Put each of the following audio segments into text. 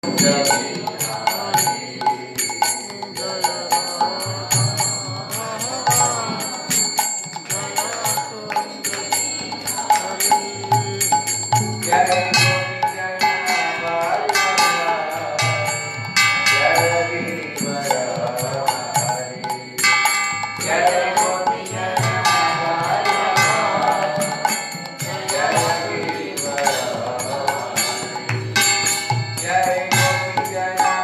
Jai Gopi Jana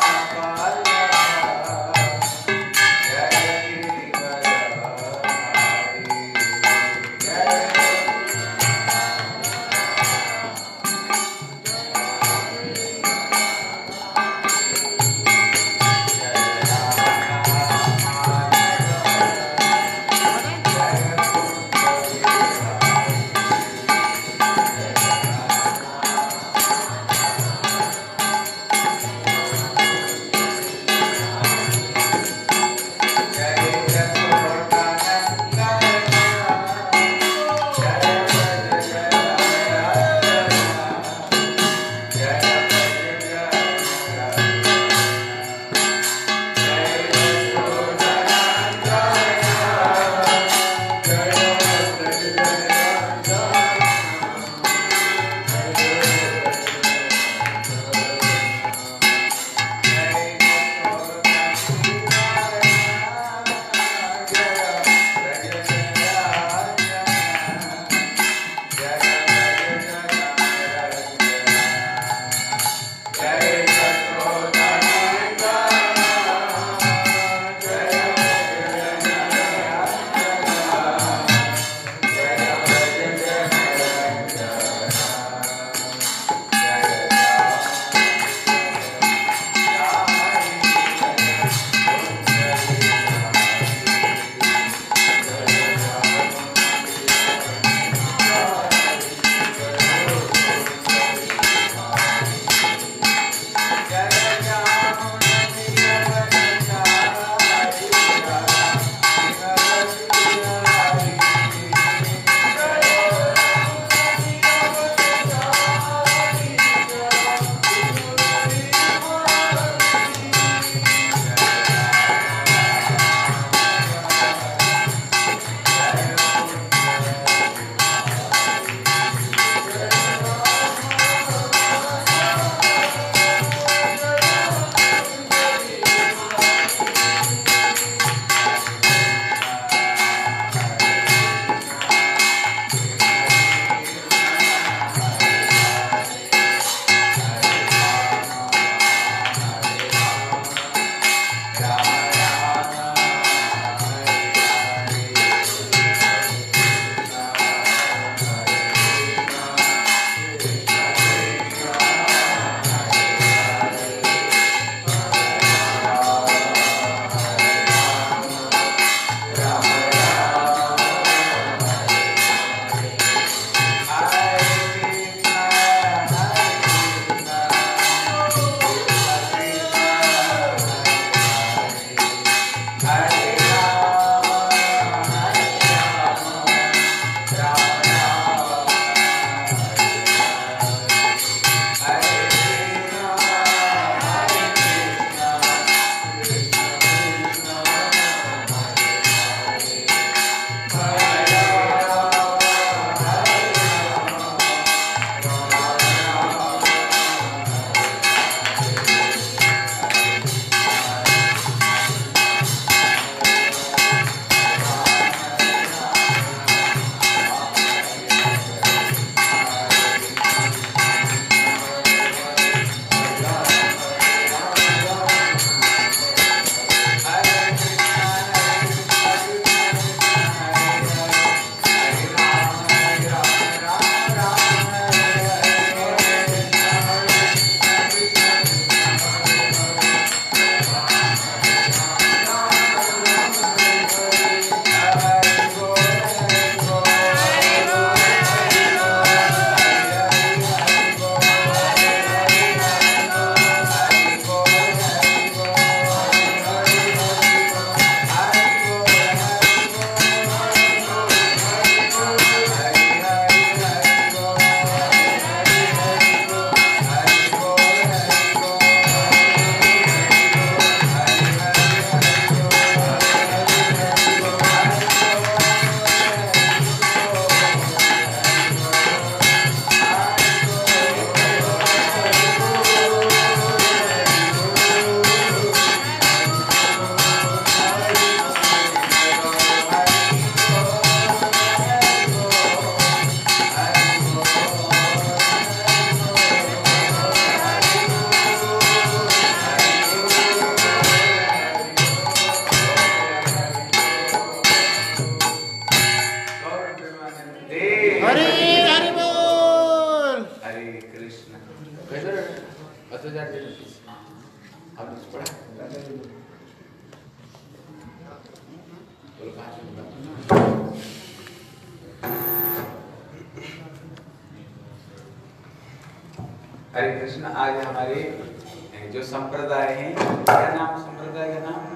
हरे कृष्ण। आज हमारे जो संप्रदाय हैं, क्या नाम संप्रदाय का नाम?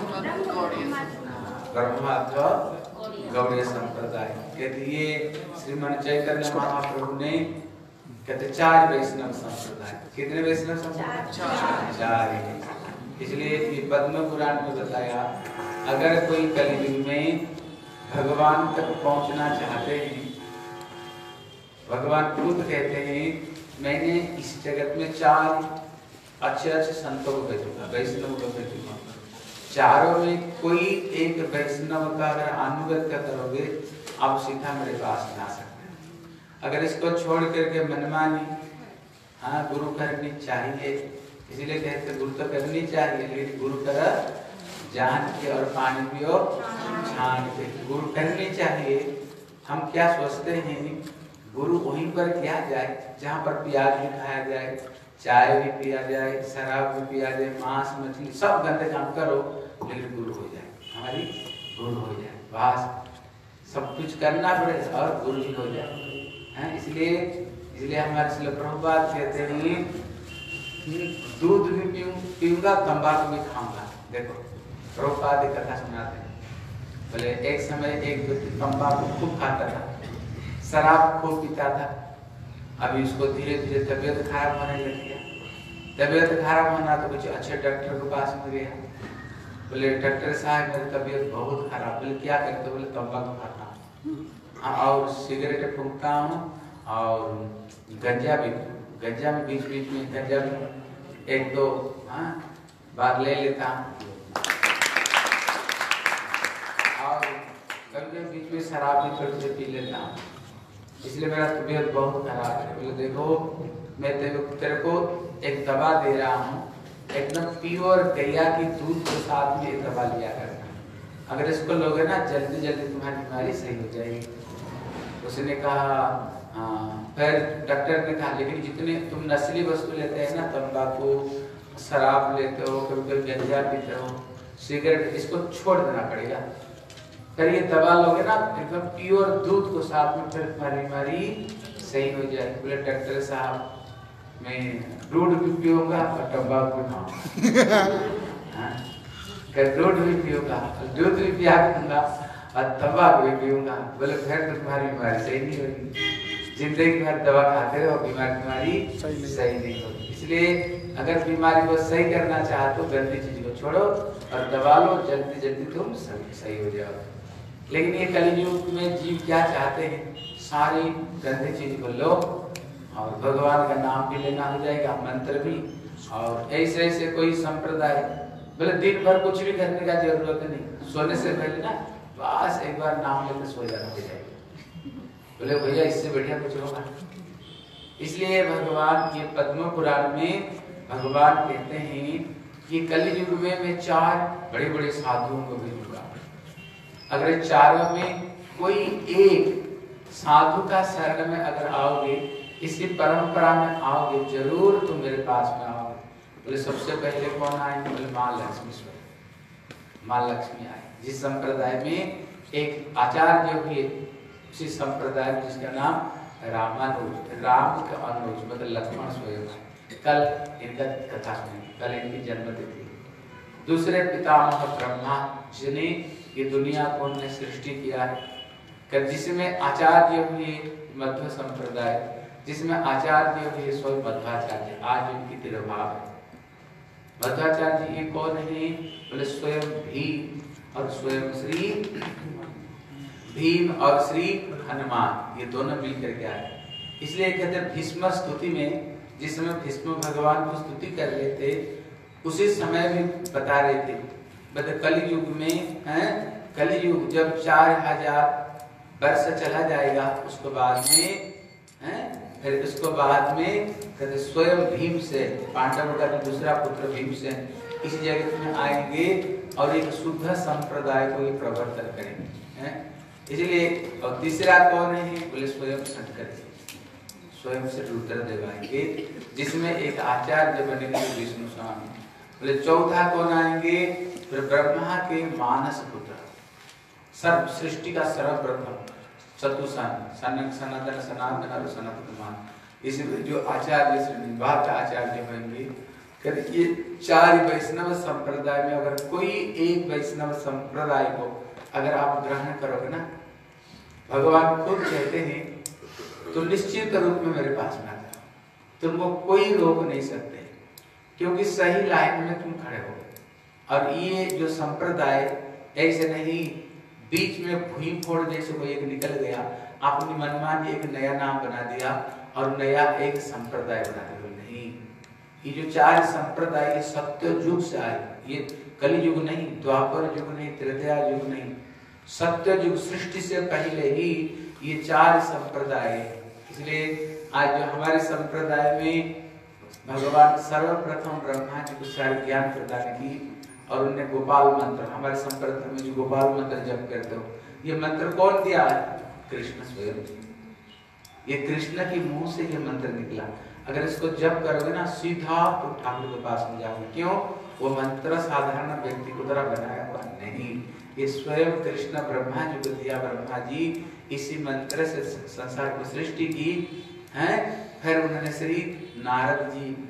ब्रह्मत्व गौड़ीय संप्रदाय। कहते ये श्रीमन चैतन्य महाप्रभु ने कहते 4 वैष्णव संप्रदाय। कितने वैष्णव संप्रदाय? 4। इसलिए ये पद्म पुराण में बताया, अगर कोई कलयुग में भगवान तक पहुंचना चाहते हैं, भगवान खुद कहते हैं मैंने इस जगत में 4 अच्छे संतों को भेजूंगा, वैष्णव को भेजूंगा। चारों में कोई एक वैष्णव का अगर अनुगत्य करोगे, आप सीधा मेरे पास में आ सकते हैं। अगर इसको छोड़ करके मनमानी गुरु करनी चाहिए, इसीलिए कहते गुरु तो करनी चाहिए, लेकिन गुरु कर जान के और पानी पियो छान के। गुरु करनी चाहिए। हम क्या सोचते हैं, गुरु वहीं पर किया जाए जहाँ पर प्याज भी खाया जाए, चाय भी पिया जाए, शराब भी पिया जाए, मांस मछली सब गंदे काम करो, लेकिन गुरु हो जाए, हमारी गुरु हो जाए। बस सब कुछ करना पड़े और गुरु भी हो जाए। इसलिए हमारे श्रील प्रभुपाद कहते हैं दूध भी पीऊंगा, तंबाकू भी खाऊंगा। देखो प्रभुपाद एक कथा सुनाते हैं, बोले एक समय एक व्यक्ति तंबाकू खूब खाता था, शराब खूब पीता था। अभी उसको धीरे धीरे तबीयत खराब होने लग गया। तबीयत खराब होना तो कुछ अच्छे डॉक्टर के पास में गया। बोले डॉक्टर साहब मेरी तबीयत बहुत खराब। बोले क्या करते? बोले तंबाकू खाता हूँ और सिगरेट फूंकता हूँ और गंजा में बीच बीच में गंजा भी 1-2 बार ले लेता हूँ और कभी बीच में शराब भी थोड़ी सी पी लेता हूँ, इसलिए मेरा तबीयत बहुत खराब है। बोले देखो मैं तेरे को एक दवा दे रहा हूँ, एकदम प्योर गैया की दूध के साथ में एक दवा लिया करना। अगर इसको लोगे ना जल्दी जल्दी तुम्हारी बीमारी सही हो जाएगी। उसने कहा हाँ। फिर डॉक्टर ने कहा लेकिन जितने तुम नस्ली वस्तु लेते हैं ना, तंबाकू, शराब लेते हो, कभी कभी गंजा पीते हो, सिगरेट, इसको छोड़ देना पड़ेगा। फिर ये दवा लोगे ना एकदम प्योर दूध को साथ में, फिर तुम्हारी बीमारी सही हो जाएगी। बोले डॉक्टर साहब मैं दूध भी पीऊंगा और तंबाकू भी खाऊंगा। दूध भी पीऊंगा, दूध भी पिया दूंगा और तंबाकू भी पीऊंगा। बोले फिर तो तुम्हारी बीमारी सही नहीं होगी। जिंदगी भर दवा खाते रहो, बीमारी सही नहीं होगी। इसलिए अगर बीमारी को सही करना चाहते हो, गंदी चीज को छोड़ो और दबा लो, जल्दी जल्दी तुम सही हो जाओ। लेकिन ये कलियुग में जीव क्या चाहते हैं, सारी गंदी चीज को लो और भगवान का नाम भी लेना हो जाएगा, मंत्र भी। और ऐसे कोई संप्रदाय बोले दिन भर कुछ भी करने का जरूरत नहीं, सोने से पहले ना बस एक बार नाम लेकर सो जाना हो जाएगा। बोले भैया इससे बढ़िया कुछ होगा। इसलिए भगवान ये पद्म पुराण में भगवान कहते हैं कि कलियुग में मैं 4 बड़े बड़े साधुओं को भेजूंगा। अगर चारों में कोई एक साधु का शरण में अगर आओगे, इसी परंपरा में आओगे, जरूर तुम मेरे पास में आओगे। बोले सबसे पहले कौन आए? बोले माँ लक्ष्मी आई। जिस संप्रदाय में एक आचार्य हुए, उसी संप्रदाय में जिसका नाम रामानुज, राम का अनुज मतलब लक्ष्मण स्वयं। कल इनका कथा सुनी, कल इनकी जन्मतिथि। दूसरे पितामह ब्रह्मा जिन्हें ये दुनिया को उन्होंने सृष्टि किया है, जिसमें आचार्य हुए मध्व संप्रदाय, जिसमें आचार्य हुए स्वयं मध्वाचार्य। आज इनकी तिरुभाव है। मध्वाचार्य जी ये कौन है? बोले स्वयं भीम और स्वयं श्री भीम और श्री हनुमान, ये दोनों मिलकर के आए। इसलिए कहते हैं भीष्म स्तुति में, जिस समय भीष्म भगवान को स्तुति कर रहे थे, उसी समय भी बता रहे थे मतलब कलियुग में कलियुग जब 4000 वर्ष चला जाएगा, उसके बाद में फिर उसको बाद में कहते स्वयं भीम से, पांडवों का दूसरा पुत्र भीम से इस जगत में आएंगे और एक शुद्ध संप्रदाय को ये प्रवर्तन करेंगे। इसलिए और तीसरा कौन है? बोले स्वयं शंकर जी। स्वयं से रुद्र देव आएंगे, जिसमें एक आचार्य बनेंगे विष्णु स्वामी। बोले चौथा कौन आएंगे? फिर ब्रह्मा के मानस पुत्र, सर्व सृष्टि का सर्वप्रथम चतुसन सनातन सनातन और सनातन, इसमें जो आचार्य श्रीनिवास का आचार्य बनेंगे। कहते ये चार वैष्णव संप्रदाय में अगर कोई एक वैष्णव संप्रदाय को अगर आप ग्रहण करोगे ना, भगवान खुद कहते हैं तो निश्चित रूप में मेरे पास में आ जाओ, तुमको कोई रोक नहीं सकते, क्योंकि सही लाइन में तुम खड़े हो। और ये जो संप्रदाय ऐसे नहीं बीच में भूई फोड़ जैसे कोई एक निकल गया, आपने मनमानी एक नया नाम बना दिया और नया एक संप्रदाय बना दिया। नहीं, ये जो चार संप्रदाय सत्य युग से आए, ये कलि युग नहीं, द्वापर युग नहीं, त्रेता युग नहीं, सत्य युग सृष्टि से पहले ही ये चार संप्रदाय। इसलिए आज जो हमारे संप्रदाय में भगवान सर्वप्रथम ब्रह्मा जी को सारे ज्ञान प्रदान की और उन्हें गोपाल मंत्र, हमारे संप्रदाय में जो गोपाल मंत्र जप करते हो, ये मंत्र कौन दिया? कृष्ण स्वयं। ये कृष्ण के मुंह से ये मंत्र निकला। अगर इसको जप करोगे ना सीधा तो ठाकुर के पास में जाओगे। क्यों? वो मंत्र साधारण व्यक्ति को द्वारा बनाया हुआ नहीं, ये स्वयं कृष्ण ब्रह्मा जी को दिया। ब्रह्मा जी इसी मंत्र से संसार को सृष्टि की है। फिर उन्होंने श्री नारद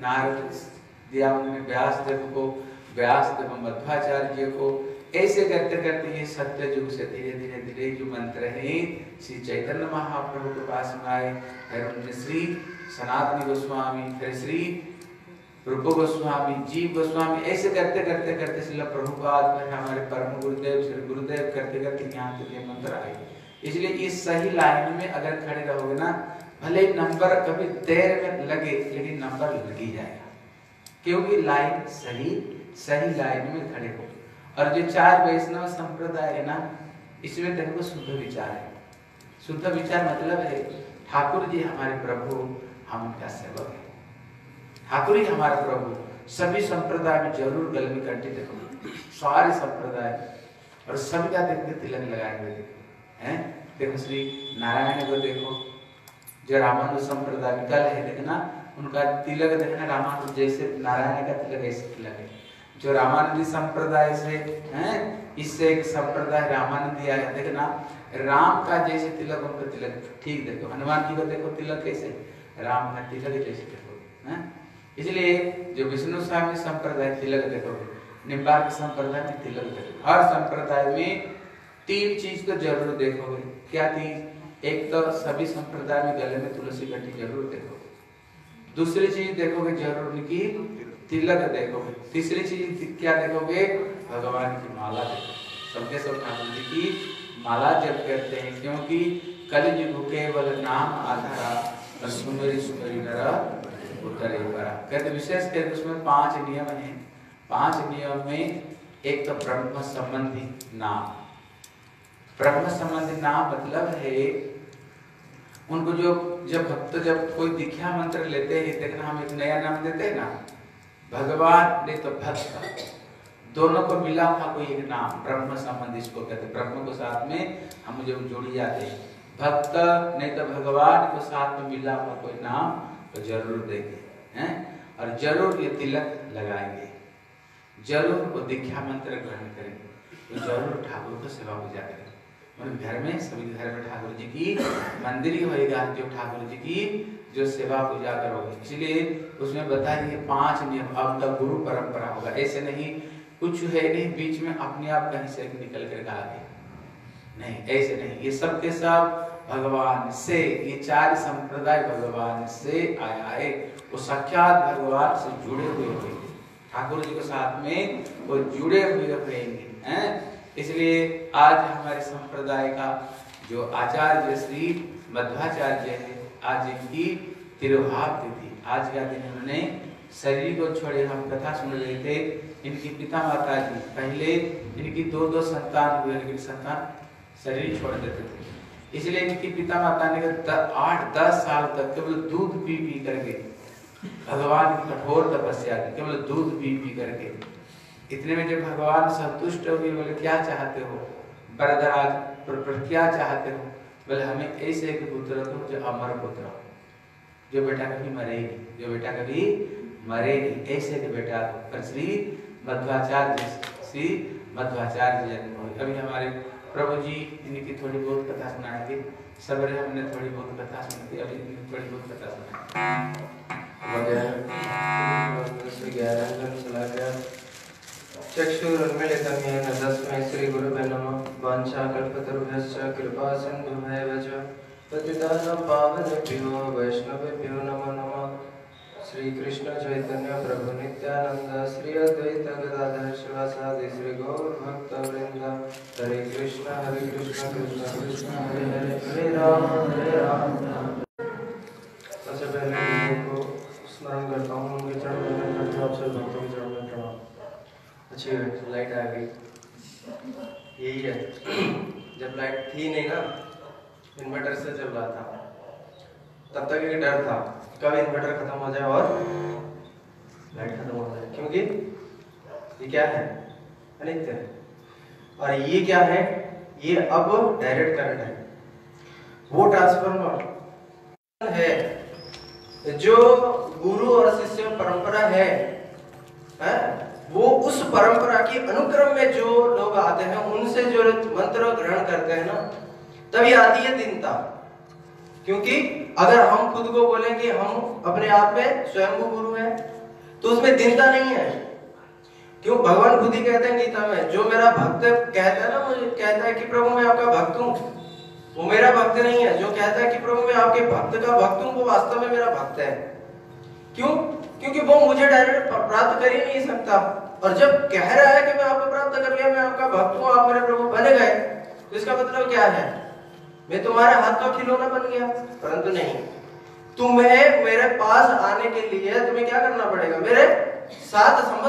दिया, उन्होंने व्यासदेव को, व्यासदेव मध्वाचार्य को, ऐसे करते करते ये सत्य युग से धीरे धीरे धीरे जो मंत्र है श्री चैतन्य महाप्रभु के पास में आए। फिर उन्होंने श्री सनातनी गोस्वामी, फिर श्री रूप गोस्वामी, जीव गोस्वामी, ऐसे करते करते करते श्रील प्रभुपाद, फिर हमारे परम गुरुदेव श्री गुरुदेव करते करते यहाँ तक ये मंत्र आए। इसलिए इस सही लाइन में अगर खड़े रहोगे ना, भले नंबर कभी देर में लगे लेकिन नंबर लग ही जाएगा, क्योंकि लाइन सही लाइन में खड़े हो। और जो चार वैष्णव संप्रदाय है ना, इसमें देखो शुद्ध विचार है। शुद्ध विचार मतलब है ठाकुर जी हमारे प्रभु, हम उनका सेवक है। ठाकुर ही हमारा प्रभु। सभी संप्रदाय में जरूर गले में कंठी देखो, सारे संप्रदाय, और सभी का देखते तिलक लगाए हुए हैं। देखो श्री नारायण को देखो, जो रामानुज संप्रदाय में कल है, देखना उनका तिलक देखना रामानुज जैसे, नारायण का तिलक ऐसे तिलक है। जो रामानंदी संप्रदाय से हैं, इससे एक संप्रदाय रामानंदी आया, देखना राम का जैसे तिलक उनका तिलक ठीक देखो। हनुमान जी को देखो तिलक कैसे, राम का तिलक जैसे देखो हैं। इसलिए जो विष्णु स्वामी संप्रदाय तिलक देखो, निम्बार्क संप्रदाय में तिलक देखो। हर संप्रदाय में तीन चीज तो जरूर देखोगे। क्या तीन? एक तो सभी संप्रदाय में गले में तुलसी कटी जरूर देखोगे। दूसरी चीज देखोगे जरूर उनकी तिलक देखोगे। तीसरी चीज क्या देखोगे? भगवान की माला देखोगे। सबके सब ठाकुर जी की माला जप करते हैं, क्योंकि कलियुग केवल नाम आधारा और सुमेरी सुमेरी नर उतरे परा। कहते विशेष करके उसमें 5 नियम हैं। 5 नियम में एक तो ब्रह्म संबंधी नाम। ब्रह्म संबंधी नाम मतलब है उनको जो जब भक्त जब कोई दीक्षा मंत्र लेते हैं, देखना हम एक नया नाम देते हैं ना, भगवान नहीं तो भक्त, दोनों को मिला हुआ कोई एक नाम ब्रह्म संबंधी इसको कहते हैं। ब्रह्म को साथ में हम जब जोड़ी जाते हैं, भक्त नहीं तो भगवान को साथ में मिला हुआ कोई नाम तो जरूर देंगे हैं, और जरूर ये तिलक लगाएंगे, जरूर वो दीक्षा मंत्र ग्रहण करेंगे, तो जरूर ठाकुर को सेवा पूजा करेंगे। घर में सभी घर में ठाकुर जी की मंदिर ही होएगा, जो ठाकुर जी की जो सेवा पूजा करोगे। इसलिए उसमें बताइए 5 नियम। अब तक गुरु परंपरा होगा, ऐसे नहीं कुछ है नहीं बीच में अपने आप कहीं से निकल कर आ गए, नहीं ऐसे नहीं। ये सब के सब भगवान से, ये 4 संप्रदाय भगवान से आया है, वो साक्षात भगवान से जुड़े हुए होंगे, ठाकुर जी के साथ में वो जुड़े हुए रहेंगे हैं। इसलिए आज हमारे संप्रदाय का जो आचार्य श्री मध्वाचार्य है, आज इनकी तिरुभाव तिथि। आज का दिन उन्होंने शरीर को छोड़े, हम कथा सुन रहे थे, इनकी पिता माता जी पहले इनकी 2 संतान हुए, लेकिन संतान शरीर छोड़ देते थे। इसलिए इनकी पिता माता ने 8-10 साल तक केवल दूध पी करके भगवान की कठोर तपस्या की, केवल दूध पी करके। इतने में जब भगवान संतुष्ट हो गए, बोले क्या चाहते हो वरदराज, क्या चाहते हो? बोले हमें ऐसे एक पुत्र दो जो अमर पुत्र हो, जो बेटा कभी मरेगी, जो बेटा कभी मरेगी, ऐसे के बेटा पर श्री मध्वाचार्य जन्म हुए। अभी हमारे प्रभु जी इनकी थोड़ी बहुत कथा सुनाएंगे। सबरे हमने थोड़ी बहुत कथा सुनी थी, अभी इनकी थोड़ी बहुत कथा सुनाएंगे। चक्षुरुन्मीलितं येन तस्मै श्रीगुरुवे नमः। वाञ्छाकल्पतरुभ्यश्च कृपा सिन्धुभ्येव च पतितानां पावनेभ्यो वैष्णवेभ्यो नमो नमः। श्री कृष्ण चैतन्य प्रभु नित्यानंद श्री अद्वैत गदाधर शिवासादि श्री गौर भक्त वृंद। हरे कृष्ण कृष्ण कृष्ण हरे हरे, हरे राम सबसे पहले को स्मरण करता हूँ, उनके चरण वंदन करता हूँ, आप सब भक्तों के चरण में प्रणाम। अच्छी लाइट आ गई, यही है। जब लाइट थी नहीं ना, इन्वर्टर से चल रहा था, तब तक एक डर था कब इन्वर्टर खत्म हो जाए और लाइट खत्म हो जाए, क्योंकि ये क्या है, अनित्य है। और ये क्या है, ये अब डायरेक्ट करंट है। वो ट्रांसफार्मर है जो गुरु और शिष्य परंपरा है, वो उस परंपरा की अनुक्रम में जो लोग आते हैं उनसे जो मंत्र ग्रहण करते हैं ना, तभी आती है दीनता। क्योंकि अगर हम खुद को बोलें कि हम अपने आप में स्वयं गुरु हैं, तो उसमें दीनता नहीं है। क्यों? भगवान खुद ही कहते हैं गीता में, जो मेरा भक्त कहता है ना, मुझे कहता है कि प्रभु मैं आपका भक्त हूँ, वो मेरा भक्त नहीं है। जो कहता है कि प्रभु मैं आपके भक्त का भक्त हूँ, वो वास्तव में मेरा भक्त है। क्यों? क्योंकि वो मुझे डायरेक्ट प्राप्त कर ही नहीं सकता। और जब कह रहा है कि मैं आपको प्राप्त कर लिया, मैं आपका भक्त हूँ, आप मेरे प्रभु बन गए, तो इसका मतलब क्या है? मैं तुम्हारे हाथ का खिलौना बन गया। परंतु नहीं, तुम्हें मेरे पास आने के लिए तुम्हें क्या करना पड़ेगा? मेरे साथ संबंध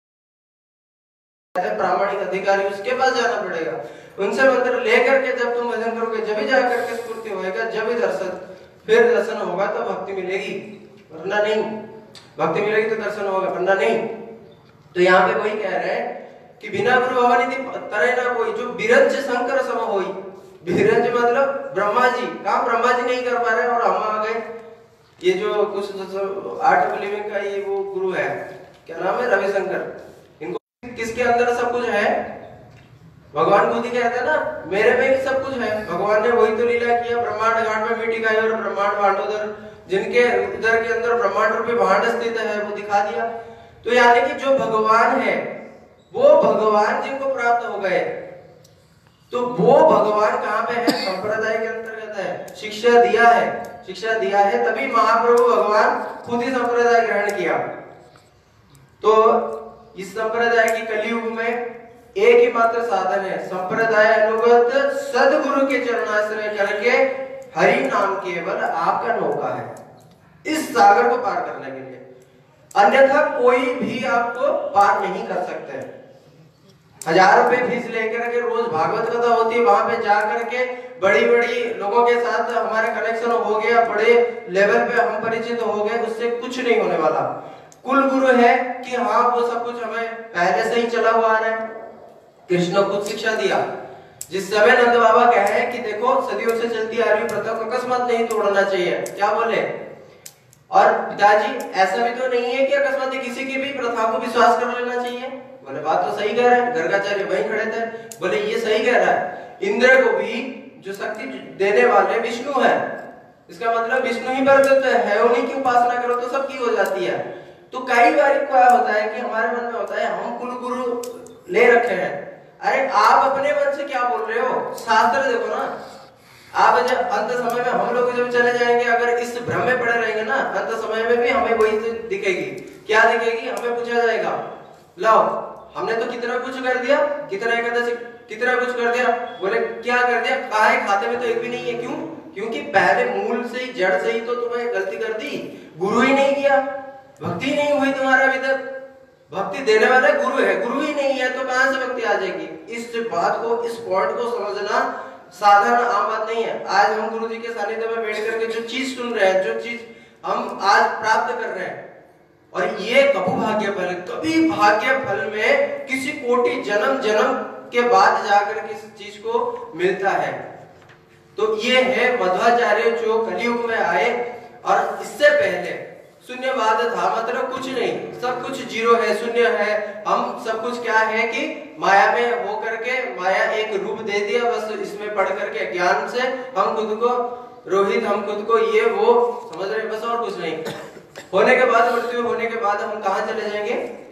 प्रामाणिक अधिकारी, उसके पास जाना पड़ेगा। उनसे मंत्र लेकर के जब तुम भजन करोगे, जब ही जाकर के स्फूर्ति होएगा, जब ही दर्शन होगा तो भक्ति मिलेगी, वरना नहीं। भक्ति मिलेगी तो दर्शन होगा, वरना नहीं। तो यहाँ पे वही कह रहे हैं कि बिना गुरु भगवान तरह ना कोई, जो बिरंज शंकर सम होई। बिरंज मतलब ब्रह्मा जी, कहा ब्रह्मा जी नहीं कर पा रहे और हम आ गए। ये जो कुछ आर्ट ऑफ लिविंग का ये वो गुरु है, क्या नाम है, रविशंकर। इनको किसके अंदर सब कुछ है? भगवान खुद ही कहते हैं ना, मेरे में भी सब कुछ है। भगवान ने वही तो लीला किया, ब्रह्मांड घाट में मिट्टी खाई और ब्रह्मांड भांडोदर, जिनके उदर के अंदर ब्रह्मांड रूपी भांड स्थित है, वो दिखा दिया। तो यानी कि जो भगवान है वो भगवान जिनको प्राप्त हो गए, तो वो भगवान कहाँ पे है? संप्रदाय के अंतर्गत है। शिक्षा दिया है, तभी महाप्रभु भगवान खुद ही संप्रदाय ग्रहण किया। तो इस संप्रदाय की कलियुग में एक ही मात्र साधन है, संप्रदाय अनुगत सदगुरु के चरणाश्रय करके हरि नाम केवल आपका नौका है इस सागर को पार करने के लिए। अन्यथा कोई भी आपको पार नहीं कर सकते। 1000 रुपए फीस लेकर के रोज भागवत कथा होती है, वहां पे जाकर के बड़ी बड़ी लोगों के साथ हमारे कनेक्शन हो गया, बड़े लेवल पे हम परिचित हो गए, उससे कुछ नहीं होने वाला। कुल गुरु है कि हाँ वो सब कुछ हमें पहले से ही चला हुआ आ रहा है। कृष्ण खुद शिक्षा दिया। जिस समय नंद बाबा कहे कि देखो सदियों से चलती आ रही प्रथा को अकस्मात नहीं तोड़ना चाहिए, क्या बोले? और पिताजी ऐसा भी तो नहीं है कि अकस्मात किसी की भी प्रथा को विश्वास कर लेना चाहिए। बोले बात तो सही कह रहा है। गर्गाचार्य वहीं खड़े थे, बोले ये सही कह रहा है। इंद्र को भी जो शक्ति देने वाले विष्णु है, इसका मतलब विष्णु ही वर्तत है, उन्हीं की उपासना करो तो सबकी हो जाती है। तो कई बार क्या होता है कि हमारे मन में होता है हम कुल गुरु ले रखे हैं। अरे आप अपने मन से क्या बोल रहे हो? शास्त्र देखो ना। आप जब अंत समय में हम लोग जब चले जाएंगे, अगर इस भ्रम में पड़े रहेंगे ना, अंत समय में भी हमें वही दिखेगी। क्या दिखेगी? हमें पूछा जाएगा, लो हमने तो कितना कुछ कर दिया, कितना एकादशी कितना कुछ कर दिया। बोले क्या कर दिया? कहा है खाते में तो एक भी नहीं है। क्यों? क्योंकि पहले मूल से ही, जड़ से ही तो तुम्हें गलती कर दी, गुरु ही नहीं किया, भक्ति नहीं हुई तुम्हारा अभी तक। भक्ति देने वाला गुरु है, गुरु ही नहीं है तो कहां से भक्ति आ जाएगी? इस बात को, इस पॉइंट को समझना साधारण आम बात नहीं है। आज हम गुरु जी के सानिध्य में बैठ करके जो चीज सुन रहे हैं, जो चीज हम आज प्राप्त कर रहे हैं, और ये कभी भाग्य फल, कभी भाग्य फल में किसी कोटि जन्म के बाद जाकर के इस चीज को मिलता है। तो ये है मध्वाचार्य जो कलयुग में आए और इससे पहले शून्यवाद था, मतलब कुछ नहीं, सब कुछ जीरो है, शून्य है। हम सब कुछ क्या है कि माया में हो करके, माया एक रूप दे दिया, बस इसमें पढ़ करके ज्ञान से हम खुद को रोहित, हम खुद को ये वो समझ रहे, बस और कुछ नहीं। होने के बाद, मृत्यु होने के बाद हम कहाँ चले जाएंगे?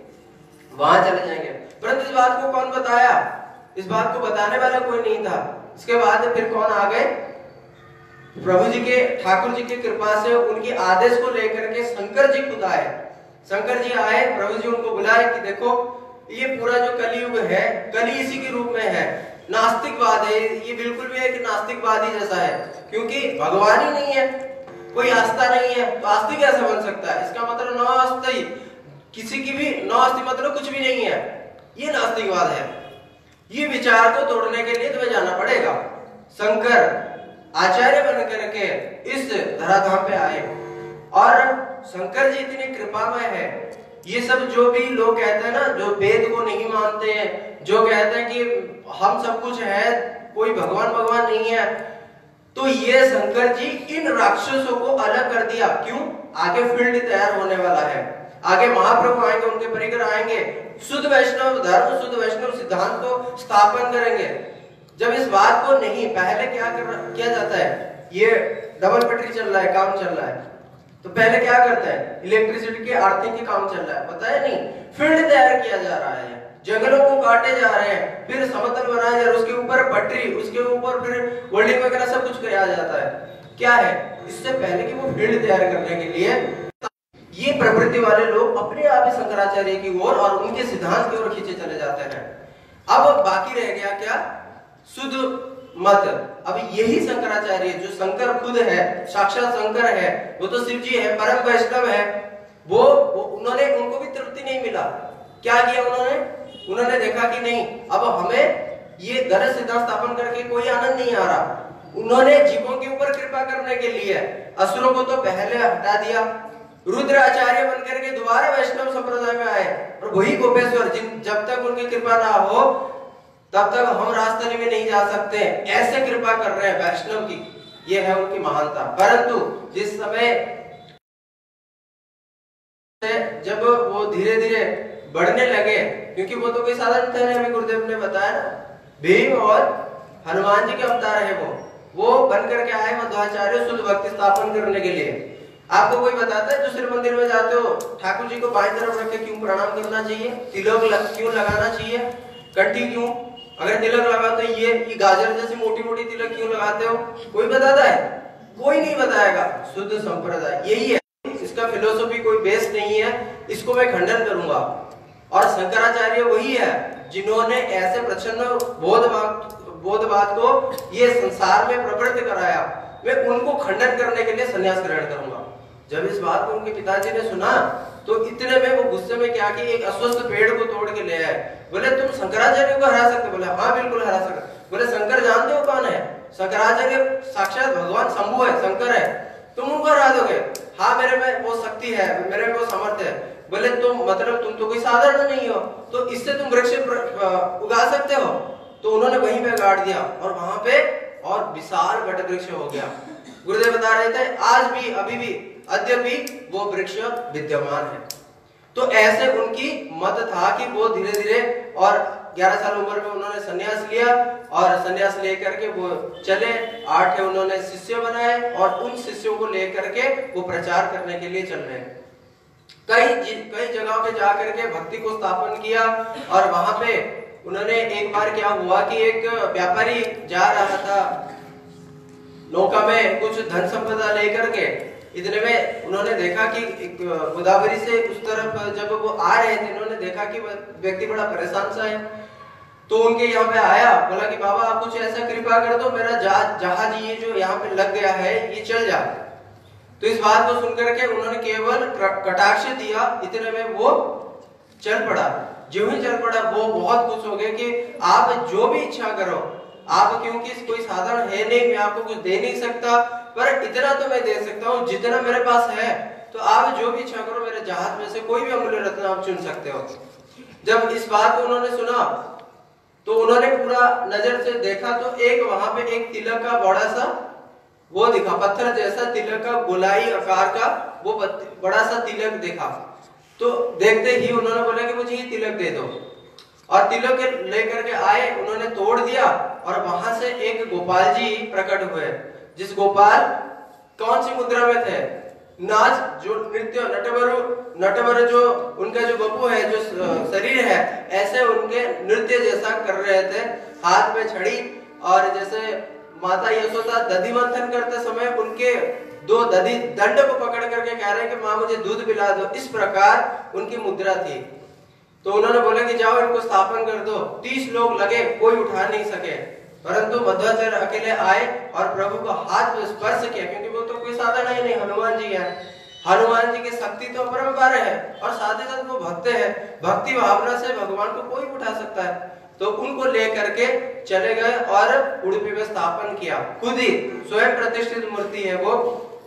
वहां चले जाएंगे। परंतु इस बात को कौन बताया? इस बात को बताने वाला कोई नहीं था। इसके बाद फिर कौन आ गए? प्रभु जी के, ठाकुर जी की कृपा से उनके आदेश को लेकर के शंकर जी खुद आए। शंकर जी आए, प्रभु जी उनको बुलाए कि देखो ये पूरा जो कलियुग है, कली इसी के रूप में है, नास्तिकवाद है, ये बिल्कुल भी एक नास्तिकवादी जैसा है, क्योंकि भगवान ही नहीं है, कोई आस्था नहीं है, तो आस्तिक कैसे बन सकता है? इसका मतलब नौ आस्ति, किसी की भी नौ आस्ति मतलब कुछ भी नहीं है, ये नास्तिकवाद है। ये विचार को तोड़ने के लिए तुम्हें जाना पड़ेगा। शंकर आचार्य बन करके इस धराधाम पे आए, और शंकर जी इतनी कृपामय है। ये सब जो भी लोग कहते हैं ना, जो वेद को नहीं मानते हैं, जो कहते हैं कि हम सब कुछ है, कोई भगवान भगवान नहीं है, तो ये शंकर जी इन राक्षसों को अलग कर दिया। क्यों? आगे फील्ड तैयार होने वाला है, आगे महाप्रभु आएंगे, उनके परिकर आएंगे, शुद्ध वैष्णव धर्म, शुद्ध वैष्णव सिद्धांत को स्थापन करेंगे। जब इस बात को नहीं, पहले क्या किया जाता है, ये डबल पटरी चल रहा है, काम चल रहा है, तो पहले क्या करता है, इलेक्ट्रिसिटी के आर्थिंग के काम चल रहा है, पता है नहीं, फील्ड तैयार किया जा रहा है, जंगलों को काटे जा रहे हैं, फिर समतल बनाया जा रहा है, उसके ऊपर पटरी, उसके ऊपर फिर होल्डिंग वगैरह सब कुछ किया जाता है। क्या है? इससे पहले कि वो फील्ड तैयार करने के लिए ये प्रवृत्ति वाले लोग अपने आप ही शंकराचार्य की ओर और उनके सिद्धांत की ओर खींचे चले जाते हैं। अब बाकी रह गया क्या? शुद्ध मत। अब यही शंकराचार्य, जो शंकर खुद है, साक्षात शंकर है, वो तो शिव जी है, परम वैष्णव है, वो उन्होंने, उनको भी तृप्ति नहीं मिला। क्या किया उन्होंने देखा कि नहीं, अब हमें ये गलत सिद्धांत स्थापन करके कोई आनंद नहीं आ रहा। उन्होंने जीवों के ऊपर कृपा करने के लिए असुरों को तो पहले हटा दिया, रुद्र आचार्य बनकर के दोबारा वैष्णव संप्रदाय में आए, और वही गोपेश्वर, जब तक उनकी कृपा ना हो तब तक हम राजधानी में नहीं जा सकते, ऐसे कृपा कर रहे हैं वैष्णव की, ये है उनकी महानता। परंतु जिस समय जब वो धीरे धीरे बढ़ने लगे, क्योंकि वो तो कोई साधारण थे, हमें गुरुदेव ने बताया ना, भीम और हनुमान जी के अवतार है, वो बन करके आए मध्वाचार्य शुद्ध भक्ति स्थापन करने के लिए। आपको कोई बताता है दूसरे मंदिर में जाते हो, ठाकुर जी को बाईं तरफ रख के क्यों प्रणाम करना चाहिए, तिलक क्यों लगाना चाहिए, कंठी क्यों, अगर तिलक लगाते हो ये गाजर जैसी मोटी मोटी तिलक क्यों लगाते हो? कोई बताता है? कोई नहीं बताएगा। शुद्ध संप्रदाय यही है, इसका फिलोसॉफी कोई बेस नहीं है, इसको मैं खंडन करूंगा। और शंकराचार्य वही है जिन्होंने ऐसे प्रचंड बोधवाद को ये संसार में प्रवृत्त कराया। मैं उनको खंडन करने के लिए संन्यास ग्रहण करूंगा। जब इस बात को उनके पिताजी ने सुना तो इतने में वो गुस्से में क्या कि एक अस्वस्थ पेड़ को तोड़ के ले आए। बोले तुम शंकराचार्य को हरा सकते? बोले हाँ बिल्कुल हरा सकते। बोले शंकर जानते हो कौन है? शंकराचार्य साक्षात भगवान शंभु है, शंकर है, तुम उनको हरा दोगे? हाँ मेरे में वो शक्ति है, मेरे में वो सामर्थ्य है। बोले तुम मतलब तुम तो कोई साधारण नहीं हो, तो इससे तुम वृक्ष उगा सकते हो? तो उन्होंने वहीं पे गाड़ दिया और वहां पे और विशाल वट वृक्ष हो गया। गुरुदेव बता रहे थे आज भी, अभी भी, अद्यपि वो वृक्ष विद्यमान है। तो ऐसे उनकी मत था कि वो धीरे धीरे, और 11 साल उम्र में उन्होंने संन्यास लिया, और संन्यास लेकर के वो चले। 8 उन्होंने शिष्य बनाए, और उन शिष्यों को लेकर के वो प्रचार करने के लिए चल रहे हैं। कई जगहों पे जाकर के भक्ति को स्थापन किया। और वहां पे उन्होंने, एक बार क्या हुआ कि एक व्यापारी जा रहा था नौका में कुछ धन संपदा लेकर के, इतने में उन्होंने देखा कि एक गोदावरी से उस तरफ जब वो आ रहे थे, उन्होंने देखा कि व्यक्ति बड़ा परेशान सा है। तो उनके यहाँ पे आया, बोला कि बाबा आप कुछ ऐसा कृपा कर दो, मेरा जहाज ये जो यहाँ पे लग गया है ये चल जा। तो इस बात को सुनकर के उन्होंने केवल कटाक्ष दिया, इतने में वो चल पड़ा। जो ही चल पड़ा वो बहुत खुश हो गए कि आप जो भी इच्छा करो, आप क्योंकि कोई साधन है नहीं, मैं आपको कुछ दे नहीं सकता, पर इतना तो मैं दे सकता हूँ जितना मेरे पास है। तो आप जो भी इच्छा करो, मेरे जहाज में से कोई भी अमूल्य रत्न आप चुन सकते हो। जब इस बात को उन्होंने सुना तो उन्होंने पूरा नजर से देखा, तो एक वहां पे एक तिलक का बड़ा सा वो दिखा, पत्थर जैसा तिलक का गोलाई आकार का वो बड़ा सा तिलक देखा। तो देखते ही उन्होंने बोला कि मुझे ये तिलक दे दो, और तिलक लेकर के आए, उन्होंने तोड़ दिया, और वहां से एक गोपाल जी प्रकट हुए, जिस गोपाल कौन सी मुद्रा में थे? नाच, जो नृत्य, नटवर जो उनका जो बपू है, जो शरीर है, ऐसे उनके नृत्य जैसा कर रहे थे, हाथ में छड़ी, और जैसे माता यशोदा दधि मंथन करते समय उनके दो दधि दंड को पकड़ करके कह रहे हैं कि माँ मुझे दूध पिला दो, इस प्रकार उनकी मुद्रा थी। तो उन्होंने बोला कि जाओ इनको स्थापन कर दो। 30 लोग लगे, कोई उठा नहीं सके, परंतु मध्वाचार्य अकेले आए और प्रभु को हाथ में स्पर्श किया, क्योंकि वो तो कोई साधारण ही नहीं, हनुमान जी है। हनुमान जी की शक्ति तो परंपरा है, और साथ ही साथ वो भक्त है, भक्ति भावना से भगवान को कोई उठा सकता है। तो उनको लेकर के चले गए और उडुपी में स्थापन किया, खुद ही स्वयं प्रतिष्ठित मूर्ति है वो।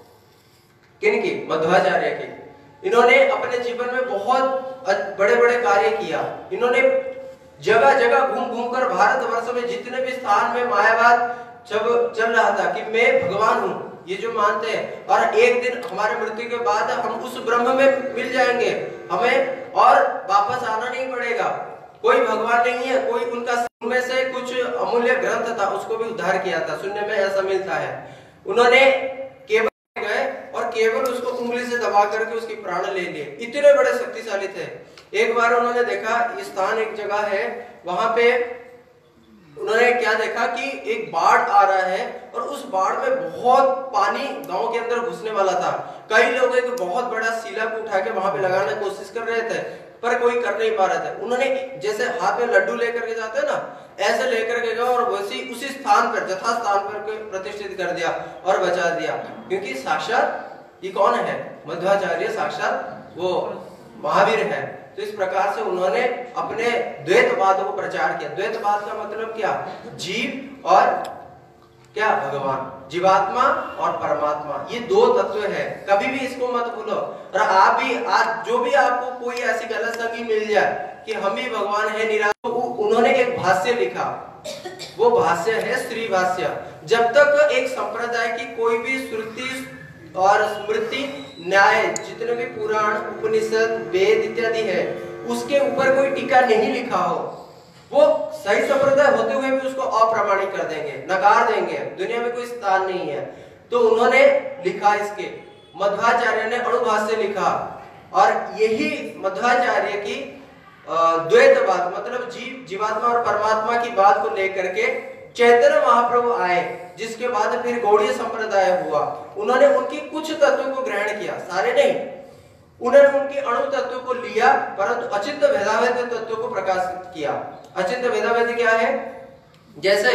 किनकी? मध्वाचार्य की। इन्होंने अपने जीवन में बहुत बड़े बड़े कार्य किया। इन्होंने जगह जगह घूम घूम कर भारतवर्ष में जितने भी स्थान में मायावाद जब चल रहा था कि मैं भगवान हूँ, ये जो मानते हैं, और एक दिन हमारे मृत्यु के बाद हम उस ब्रह्म में मिल जाएंगे, हमें और वापस आना नहीं पड़ेगा, कोई भगवान नहीं है, कोई उनका में से कुछ अमूल्य ग्रंथ था उसको भी उद्धार किया था, सुनने में ऐसा मिलता है। उन्होंने केवल गए और केवल उसको उंगली से दबा करके उसकी प्राण ले लिए, इतने बड़े शक्तिशाली थे। एक बार उन्होंने देखा, इस स्थान एक जगह है, वहां पे उन्होंने क्या देखा कि एक बाढ़ आ रहा है, और उस बाढ़ में बहुत पानी गांव के अंदर घुसने वाला था। कई लोग एक बहुत बड़ा शिला को उठा के वहां पे लगाने की कोशिश कर रहे थे, पर कोई कर नहीं पा रहा था। उन्होंने जैसे हाथ में लड्डू लेकर के जाते हैं ना, ऐसे लेकर के गए और वैसे उसी स्थान पर, यथा स्थान पर प्रतिष्ठित कर दिया और बचा दिया, क्योंकि साक्षात ये कौन है? मध्वाचार्य साक्षात वो महावीर है। तो इस प्रकार से उन्होंने अपने द्वैतवाद को प्रचार किया। द्वैतवाद का मतलब क्या? जीव और क्या? भगवान, जीवात्मा और परमात्मा, ये दो तत्व है, कभी भी इसको मत भूलो। और आप भी आज जो भी आपको कोई ऐसी गलत संगी मिल जाए कि हम ही भगवान है निराश, तो उन्होंने एक भाष्य लिखा, वो भाष्य है श्री भाष्य। जब तक एक संप्रदाय की कोई भी श्रुति और स्मृति, न्याय, जितने भी पुराण, उपनिषद, वेद इत्यादि है, उसके ऊपर कोई टीका नहीं लिखा हो, वो सही संप्रदाय होते हुए भी उसको अप्रामाणिक कर देंगे, नकार देंगे, दुनिया में कोई स्थान नहीं है। तो उन्होंने लिखा, इसके मध्वाचार्य ने अणुभाष्य लिखा, और यही मध्वाचार्य की द्वैतवाद मतलब जीवात्मा और परमात्मा की बात को लेकर के चैतन्य महाप्रभु आए, जिसके बाद फिर गौड़ीय संप्रदाय हुआ। उन्होंने उनकी कुछ तत्वों को ग्रहण किया, सारे नहीं। उन्होंने उनके अणु तत्व को लिया, परंतु अचिंत्य भेदाभेद तत्व को प्रकाशित किया। अचिंत्य भेदाभेद क्या है? जैसे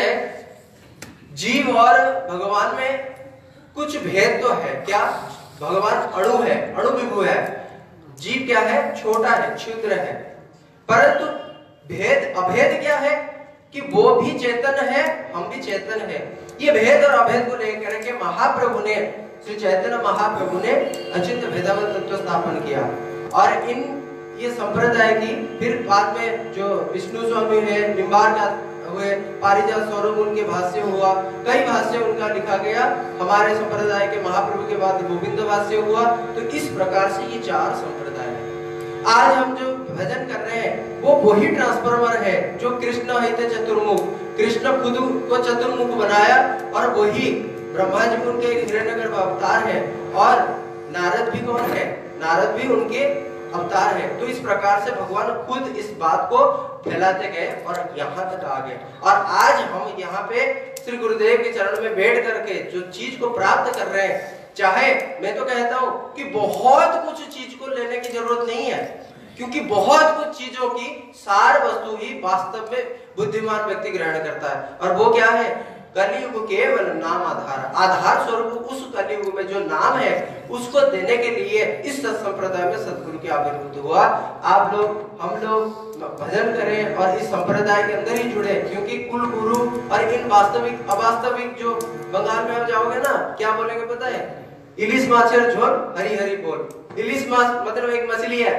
जीव और भगवान में कुछ भेद तो है, क्या? भगवान अणु है, अणु विभु है, जीव क्या है? छोटा है, क्षुद्र है। परंतु भेद, अभेद क्या है? कि वो भी चेतन है, हम भी चेतन है। ये भेद और अभेद को लेकर के महाप्रभु ने, श्री चैतन्य महाप्रभु ने अचिंत्य भेदाभेद तत्व स्थापन किया। और ये संप्रदाय की फिर बाद में जो विष्णु स्वामी है, निम्बार का हुए, पारिजात स्वरूप उनके भाष्य हुआ, कई भाष्य उनका लिखा गया। हमारे संप्रदाय के महाप्रभु के बाद गोविंद भाष्य हुआ। तो इस प्रकार से ये 4 संप्रदाय है। आज हम जो भजन कर रहे हैं वो वही ट्रांसफॉर्मर है जो कृष्ण है चतुर्मुख, कृष्ण खुद को चतुर्मुख बनाया, और वही ब्रह्मा जी उनके हिरण्यगर्भ अवतार है, और नारद भी कौन है? नारद भी उनके अवतार है। तो इस प्रकार से भगवान खुद इस बात को फैलाते गए और यहाँ तक आ गए। और आज हम यहाँ पे श्री गुरुदेव के चरण में बैठ करके जो चीज को प्राप्त कर रहे हैं, चाहे मैं तो कहता हूँ कि बहुत कुछ चीज को लेने की जरूरत नहीं है, क्योंकि बहुत कुछ चीजों की सार वस्तु ही वास्तव में बुद्धिमान व्यक्ति ग्रहण करता है। और वो क्या है? कलियुग केवल नाम आधार, आधार स्वरूप उस कलियुग में जो नाम है उसको देने के लिए इस संप्रदाय में सदगुरु की आविर्भूत हुआ। आप लोग, हम लोग भजन करें और इस संप्रदाय के अंदर ही जुड़े, क्योंकि कुल गुरु और इन वास्तविक अवास्तविक जो बंगाल में आप जाओगे ना, क्या बोलेंगे पता है? इलिस माछर झोल हरी हरी बोल। इलिस माछ मतलब एक मछली है,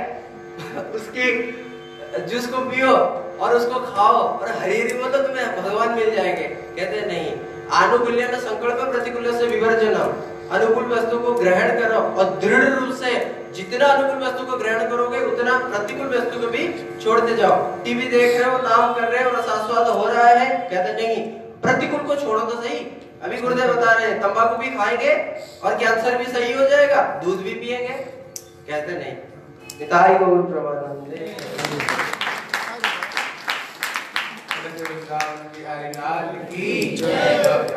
उसकी जूस को पियो और उसको खाओ और हरी हरी बोलो, तुम्हें भगवान मिल जाएंगे। कहते हैं नहीं, आनुकूल्य न संकल्प प्रतिकूल से विवर्जनम, अनुकूल वस्तु को ग्रहण करो और दृढ़ रूप से जितना अनुकूल वस्तु को ग्रहण करोगे उतना प्रतिकूल वस्तु को भी छोड़ते जाओ। टीवी देख रहे हो, नाम कर रहे हो, रसास्वाद हो रहा है, कहते नहीं प्रतिकूल को छोड़ो तो सही। अभी गुरुदेव बता रहे हैं तंबाकू भी खाएंगे और कैंसर भी सही हो जाएगा, दूध भी पिएंगे, कहते नहीं। निताई गौर प्रभानंदे। की जय।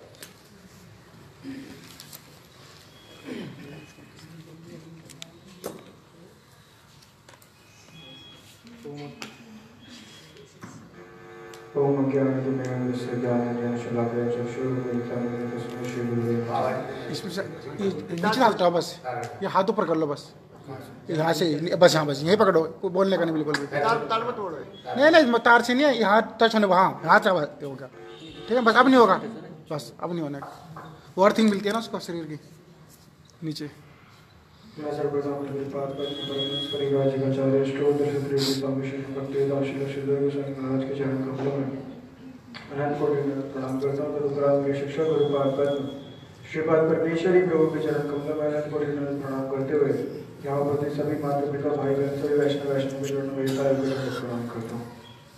ओम ज्ञानतिमिरान्धस्य ज्ञानाञ्जन शलाकया चक्षुरुन्मीलितं तस्मै श्री गुरुदेव। इसमें से नीचे डालता हो बस, ये हाथ ऊपर कर लो बस, यहाँ से बस, यहाँ बस यहीं पकड़ो, कोई बोलने का नहीं बिल्कुल भी। तार मत तोड़ो। नहीं तार से नहीं है, ये हाथ टच होने, वहाँ हाथ होगा, ठीक है बस, अब नहीं होगा, बस अब नहीं होने का। वो अर्थिंग मिलती है ना उसको शरीर की नीचे। मैं सर्वप्रथम गुरुपाद परिवार जी का आचार्य स्टोर श्री स्वामी श्री भक्ति दाशिला श्रीधर गोस्वामी महाराज के चरण कमलों में अनंत कोटि प्रणाम करता हूँ। तदुपरांत मेरे शिक्षक गुरुपाद पद्म श्रीपाद परमेश्वरी प्रभु के चरण कमलों में अनंत कोटि प्रणाम करते हुए यहाँ उपस्थित सभी माता पिता भाई बहन सभी वैष्णव के चरणों में प्रणाम करता हूँ।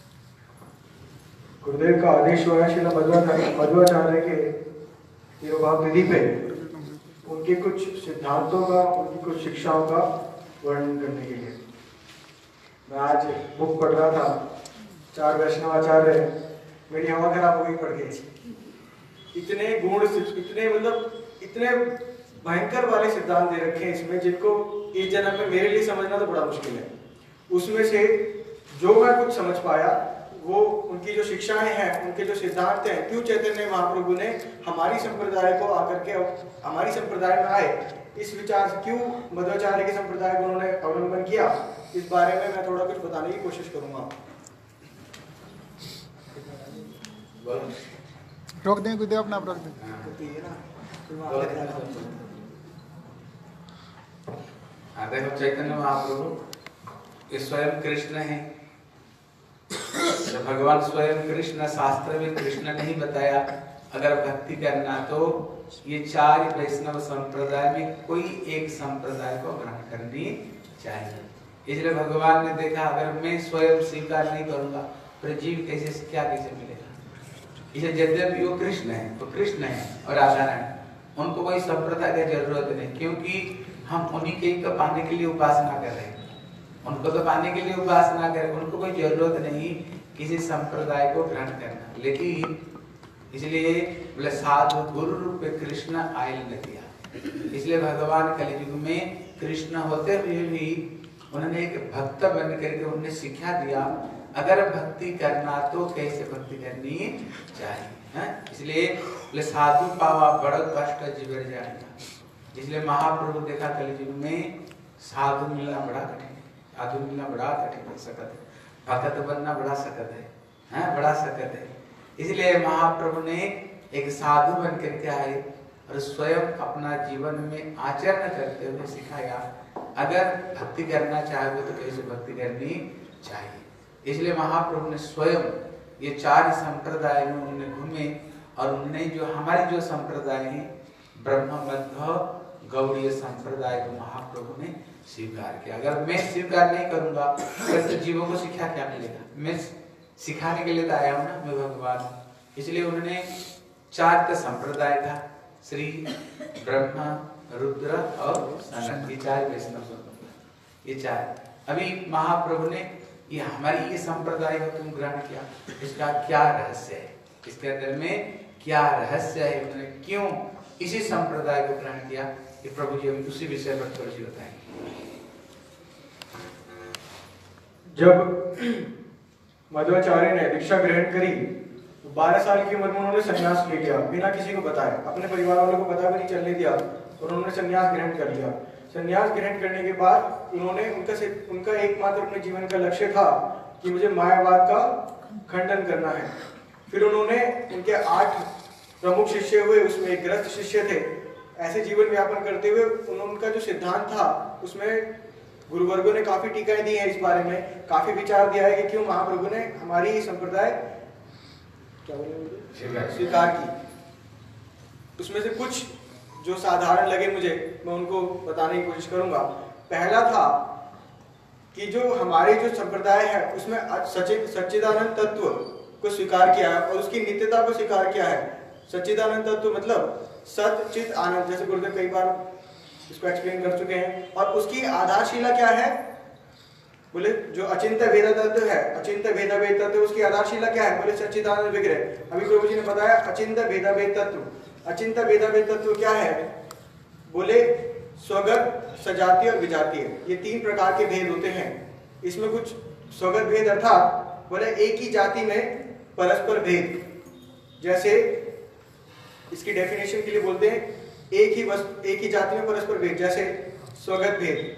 गुरुदेव का आदेश हुआ है श्रील मध्वाचार्य के तिरुभाव निधि पे उनके कुछ सिद्धांतों का, उनकी कुछ शिक्षाओं का वर्णन करने के लिए। मैं आज बुक पढ़ रहा था, 4 वैष्णव आचार्य, मेरी हवा खराब हो गई पढ़ के। इतने गुण, इतने मतलब इतने भयंकर वाले सिद्धांत दे रखे हैं इसमें, जिनको इस जन्म में मेरे लिए समझना तो बड़ा मुश्किल है। उसमें से जो मैं कुछ समझ पाया, वो उनकी जो शिक्षाएं हैं, उनके जो सिद्धांत हैं, क्यों चैतन्य महाप्रभु ने हमारी संप्रदाय को आकर के हमारी संप्रदाय में आए, इस विचार से क्यों मध्वाचार्य के संप्रदाय को उन्होंने अवलंबन किया, इस बारे में मैं थोड़ा कुछ बताने की कोशिश करूंगा। रोक दें गुरुदेव, अपना रोक दें। देखो चैतन्य महाप्रभु ये स्वयं कृष्ण है, तो भगवान स्वयं कृष्ण, शास्त्र में कृष्ण नहीं बताया। अगर भक्ति करना तो ये 4 वैष्णव संप्रदाय में कोई एक संप्रदाय को ग्रहण करनी चाहिए। इसलिए भगवान ने देखा अगर मैं स्वयं स्वीकार नहीं करूंगा तो जीव कैसे, क्या कैसे मिलेगा। इसलिए यद्यपि वो कृष्ण है, तो कृष्ण है और राधा रानी, उनको कोई संप्रदाय की जरूरत नहीं, क्योंकि हम उन्हीं के को पाने के लिए उपासना कर रहे हैं। उनको तो पाने के लिए उपासना करें, उनको कोई जरूरत नहीं किसी संप्रदाय को ग्रहण करना। लेकिन इसलिए बोले साधु गुरु रूप में कृष्ण आयल न दिया। इसलिए भगवान कलियुग में कृष्ण होते हुए भी उन्होंने एक भक्त बन करके उन्हें शिक्षा दिया, अगर भक्ति करना तो कैसे भक्ति करनी चाहिए। इसलिए बोले साधु पावा बड़ कष्ट जीवर जाना। इसलिए महाप्रभु देखा कलियुग में साधु मिलना बड़ा कठिन है, साधु मिलना बड़ा कठिन है, सकत है, भक्त बनना बड़ा सकत है, बड़ा सकत है। इसलिए महाप्रभु ने एक साधु बन करके आए और स्वयं अपना जीवन में आचरण करते हुए सिखाया, अगर भक्ति करना चाहोगे तो कैसे भक्ति करनी चाहिए। इसलिए महाप्रभु ने स्वयं ये 4 संप्रदाय में उन्होंने घूमे और उन्होंने जो हमारी जो संप्रदाय है ब्रह्म मध्व गौड़ीय संप्रदाय को महाप्रभु ने स्वीकार किया। अगर मैं स्वीकार नहीं करूंगा तो जीवों को शिक्षा क्या मिलेगा। मैं सिखाने के लिए तो आया हूँ ना, मैं भगवान हूँ। इसलिए उन्होंने 4 संप्रदाय था, श्री ब्रह्मा रुद्र और सनत, ये 4 वैष्णव संप्रदाय, ये 4। अभी महाप्रभु ने ये हमारी ये संप्रदाय को तुम ग्रहण किया, इसका क्या रहस्य है, इसके अंदर में क्या रहस्य है, उन्होंने क्यों इसी संप्रदाय को ग्रहण किया, ये प्रभु जी उसी विषय पर थोड़ी सी बताएंगे। जब मध्वाचार्य ने दीक्षा ग्रहण करी तो 12 साल की उम्र में उन्होंने संन्यास ले लिया, बिना किसी को बताए, अपने परिवार वालों को पता भी नहीं चलने दिया और उन्होंने संन्यास ग्रहण कर लिया। संन्यास ग्रहण करने के बाद उन्होंने उनका एकमात्र अपने जीवन का लक्ष्य था कि मुझे मायावाद का खंडन करना है। फिर उन्होंने उनके 8 प्रमुख शिष्य हुए, उसमें एक ग्रस्त शिष्य थे। ऐसे जीवन व्यापन करते हुए उनका जो सिद्धांत था उसमें गुरुवर्गों ने काफी टीकाएं दी हैं, इस बारे में काफी विचार दिया है कि क्यों महाप्रभु ने हमारी संप्रदाय स्वीकार की। उसमें से कुछ जो साधारण लगे मुझे, मैं उनको बताने की कोशिश करूंगा। पहला था कि जो हमारे जो संप्रदाय है उसमें सच्चिदानंद तत्व को स्वीकार किया है और उसकी नित्यता को स्वीकार किया है। सच्चिदानंद तत्व मतलब सत चित आनंद, जैसे गुरुदेव कई बार इसको एक्सप्लेन कर चुके हैं। और उसकी आधारशिला क्या है? बोले जो अचिंत्य भेद तत्व है, अचिंत्य भेदाभेद तत्व, उसकी आधारशिला क्या है? बोले सच्चिदानंद विग्रह। अभी प्रभु जी ने बताया अचिंत्य भेदाभेद तत्व। अचिंत्य भेदाभेद तत्व क्या है? बोले स्वगत, सजातीय और विजातीय, ये 3 प्रकार के भेद होते हैं। इसमें कुछ स्वगत भेद अर्थात बोले एक ही जाति में परस्पर भेद, जैसे इसकी डेफिनेशन के लिए बोलते हैं एक ही जाति में परस्पर भेद, जैसे स्वगत भेद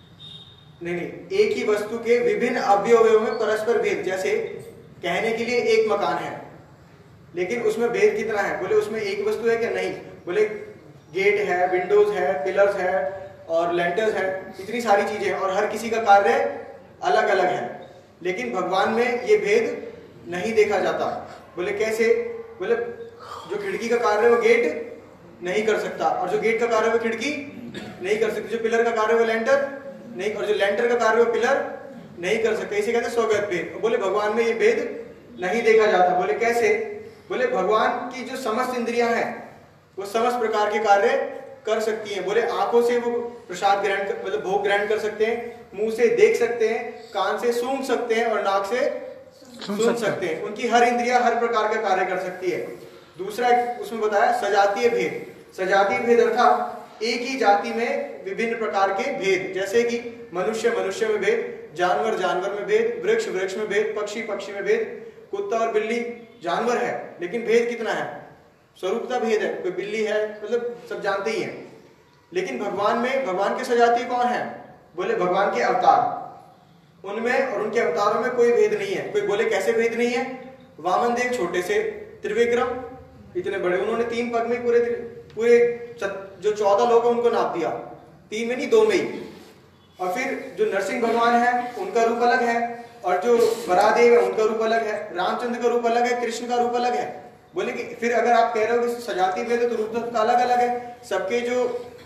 नहीं, एक ही वस्तु के विभिन्न अवयवों में परस्पर भेद, जैसे कहने के लिए एक मकान है लेकिन उसमें भेद कितना है? बोले उसमें एक वस्तु है क्या? नहीं, बोले गेट है, विंडोज है, पिलर्स है और लेंटर्स है, इतनी सारी चीजें, और हर किसी का कार्य अलग अलग है। लेकिन भगवान में ये भेद नहीं देखा जाता। बोले कैसे? बोले जो खिड़की का कार्य है वो गेट नहीं कर सकता, और जो गेट का कार्य है वो खिड़की नहीं कर सकती, जो पिलर का कार्य है वो लेंटर नहीं, और जो लेंटर का कार्य है वो पिलर नहीं कर सकते। इसे कहते हैं स्वगत भेद। बोले भगवान में ये भेद नहीं देखा जाता। बोले कैसे? बोले भगवान की जो समस्त इंद्रियां हैं वो समस्त प्रकार के कार्य कर सकती हैं। बोले आंखों से वो प्रसाद ग्रहण मतलब भोग ग्रहण कर सकते हैं, मुंह से देख सकते हैं, कान से सूंघ सकते हैं और नाक से सुन सकते हैं। उनकी हर इंद्रिया हर प्रकार का कार्य कर सकती है। दूसरा उसमें बताया सजातीय भेद। सजातीय भेद अर्थात एक ही जाति में विभिन्न प्रकार के भेद, जैसे कि मनुष्य मनुष्य में भेद, जानवर जानवर में भेद, वृक्ष वृक्ष में भेद, पक्षी पक्षी में भेद। कुत्ता और बिल्ली जानवर है लेकिन भेद कितना है? स्वरूपता भेद है, कोई बिल्ली है मतलब सब जानते ही हैं। लेकिन भगवान में, भगवान के सजातीय कौन है? बोले भगवान के अवतार, उनमें और उनके अवतारों में कोई भेद नहीं है। कोई बोले कैसे भेद नहीं है? वामन देव छोटे से, त्रिविक्रम इतने बड़े, उन्होंने 3 पग में पूरे जो 14 लोग हैं उनको नाप दिया, 3 में नहीं 2 में ही। और फिर जो नरसिंह भगवान है उनका रूप अलग है, और जो बरादेव है उनका रूप अलग है, रामचंद्र का रूप अलग है, कृष्ण का रूप अलग है। बोले कि फिर अगर आप कह रहे हो कि सजाती भेद है तो रूप तो अलग अलग है, सबके जो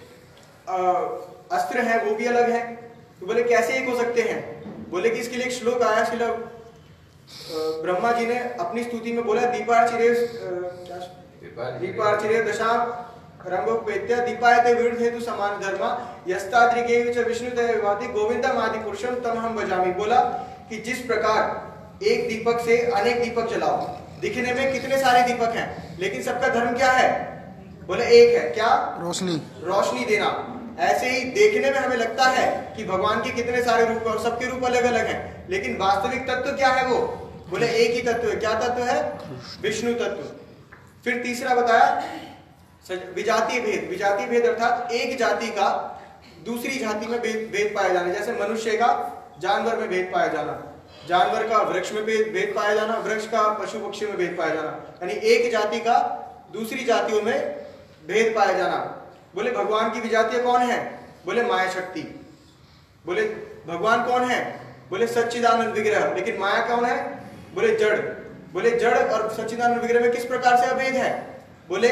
अस्त्र हैं वो भी अलग है। तो बोले कैसे एक हो सकते हैं? बोले कि इसके लिए एक श्लोक आया, शिला ब्रह्मा जी ने अपनी स्तुति में बोला दीपार्चिरे दशाम रंगोपेत्य दीपायते विरुद्ध हेतु समान धर्मा यस्ताद्रिके च विष्णुतय विभाति गोविंदम आदि पुरुषम तम हम भजामि। बोला कि जिस प्रकार एक दीपक से अनेक दीपक जलाओ, दिखने में कितने सारे दीपक हैं लेकिन सबका धर्म क्या है? बोले एक है, क्या? रोशनी, रोशनी देना। ऐसे ही देखने में हमें लगता है कि भगवान के कितने सारे रूप हैं और सबके रूप अलग अलग हैं, लेकिन वास्तविक तत्व क्या है? वो बोले एक ही तत्व है। क्या तत्व है? विष्णु तत्व। फिर तीसरा बताया विजातीय भेद। विजातीय भेद अर्थात एक जाति का दूसरी जाति में भेद पाया जाना, जैसे मनुष्य का जानवर में भेद पाया जाना, जानवर का वृक्ष में भेद पाया जाना, वृक्ष का पशु पक्षी में भेद पाया जाना, यानी एक जाति का दूसरी जातियों में भेद पाया जाना। बोले भगवान की विजातीय कौन है? बोले माया शक्ति। बोले भगवान कौन है? बोले सच्चिदानंद विग्रह। लेकिन माया कौन है? बोले जड़। बोले जड़ और सच्चिदानंद विग्रह में किस प्रकार से अभेद है? बोले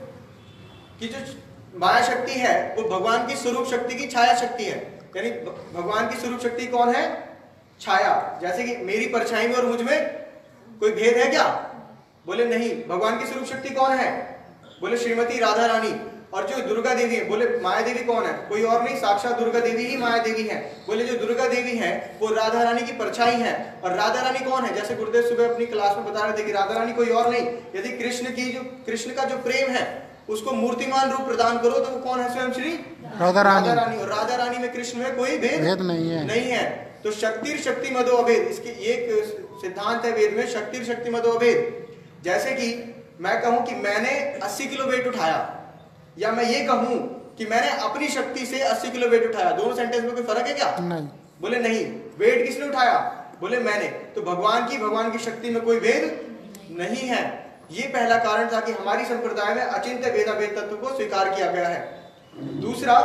कि जो माया शक्ति है वो भगवान की स्वरूप शक्ति की छाया शक्ति है, यानी भगवान की स्वरूप शक्ति कौन है? छाया। जैसे कि मेरी परछाई में और मुझ में कोई भेद है क्या? बोले नहीं। भगवान की स्वरूप शक्ति कौन है? बोले श्रीमती राधा रानी। और जो दुर्गा देवी है, बोले माया देवी कौन है? कोई और नहीं, साक्षात दुर्गा देवी ही माया देवी है। बोले जो दुर्गा देवी है वो राधा रानी की परछाई है। और राधा रानी कौन है? जैसे गुरुदेव सुबह अपनी क्लास में बता रहे थे कि राधा रानी कोई और नहीं, यदि कृष्ण का जो प्रेम है उसको मूर्तिमान रूप प्रदान करो तो वो कौन है? स्वयं श्री राधा रानी। और राधा रानी में कृष्ण में कोई भेद नहीं है। तो शक्ति शक्ति मदो अभेद, इसके ये सिद्धांत है वेद में, शक्ति शक्ति मदो अभेद। जैसे कि मैं कहूं कि मैंने 80 किलो वेट उठाया, या मैं ये कहूं कि मैंने अपनी शक्ति से 80 किलो वेट उठाया, दोनों सेंटेंस में कोई फर्क है क्या? नहीं। बोले नहीं। वेट किसने उठाया? बोले मैंने। तो भगवान की शक्ति में कोई भेद नहीं है। ये पहला कारण था कि हमारी संप्रदाय में अचिंत्य भेदाभेद तत्व को स्वीकार किया गया है। दूसरा,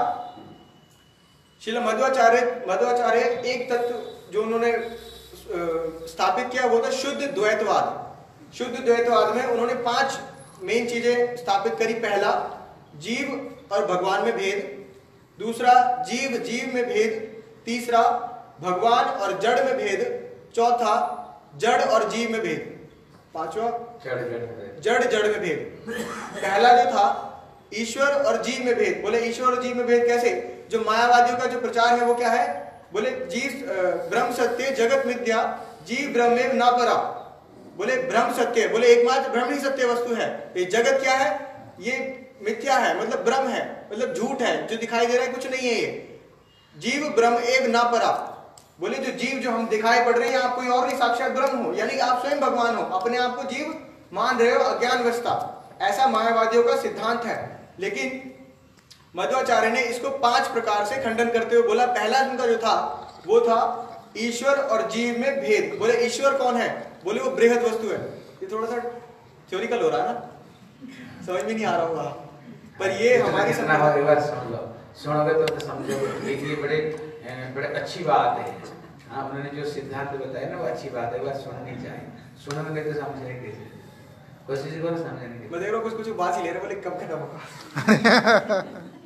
श्रील मध्वाचार्य एक तत्व जो उन्होंने स्थापित किया वो था शुद्ध द्वैतवाद। शुद्ध द्वैतवाद में उन्होंने 5 मेन चीजें स्थापित करी। पहला, जीव और भगवान में भेद। दूसरा, जीव जीव में भेद। तीसरा, भगवान और जड़ में भेद। चौथा, जड़ और जीव में भेद। पांचवा, जड़ जड़ में भेद। पहला जो था ईश्वर और जीव में भेद। बोले ईश्वर और जीव में भेद कैसे? जो मायावादियों का जो प्रचार है वो क्या है? बोले जीव ब्रह्म सत्य जगत मिथ्या, जीव ब्रह्म ना परा। बोले ब्रह्म सत्य, बोले एकमात्र ब्रह्म ही सत्य वस्तु है। ये जगत क्या है? ये मिथ्या है, मतलब ब्रह्म है, मतलब झूठ है, जो दिखाई दे रहा है कुछ नहीं है ये। जीव ब्रह्म एक ना परा। बोले जो जीव जो हम दिखाई पड़ रहे हैं आप कोई और नहीं, साक्षात ब्रह्म हो, यानी कि आप स्वयं भगवान हो, अपने आप को जीव मान रहे हो, अज्ञानवस्था। ऐसा मायावादियों का सिद्धांत है। लेकिन मध्वाचार्य ने इसको 5 प्रकार से खंडन करते हुए बोला। पहला उनका जो था वो था ईश्वर और जीव में भेद। बोले ईश्वर कौन है? बोले वो बृहद वस्तु है। ये थोड़ा सा थ्योरिकल हो रहा है ना, समझ में नहीं आ रहा होगा, पर ये हमारी सुनोगे तो समझोगे। ये बड़े अच्छी बात है। आपने जो सिद्धांत बताया ना वो अच्छी बात है, बस सुननी चाहिए। सुनोगे तो समझेंगे कैसे? कोशिश करो समझने की। मैं देख रहा हूँ कुछ बात ही ले रहे, बोले कब खत्म होगा।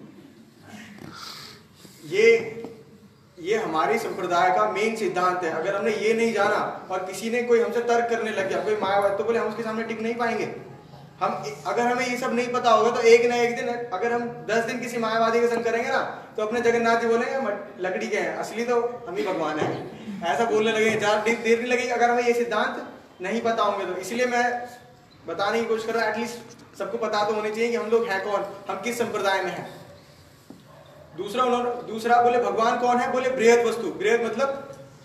ये हमारी संप्रदाय का मेन सिद्धांत है। अगर हमने ये नहीं जाना और किसी ने कोई हमसे तर्क करने लग गया, कोई मायावाद, तो बोले हम उसके सामने टिक नहीं पाएंगे। अगर हमें ये सब नहीं पता होगा तो एक ना एक दिन, अगर हम 10 दिन किसी मायावादी के संग करेंगे ना, तो अपने जगन्नाथ जी बोलेंगे लकड़ी के हैं, असली तो हम ही भगवान हैं, ऐसा बोलने लगेंगे। ज्यादा देर नहीं लगेगी अगर हमें ये सिद्धांत नहीं पता होंगे तो। इसलिए मैं बताने की कोशिश कर रहा हूँ, एटलीस्ट सबको पता तो होनी चाहिए कि हम लोग हैं कौन, हम किस संप्रदाय में हैं। दूसरा बोले भगवान कौन है? बोले बृहद वस्तु। बृहद मतलब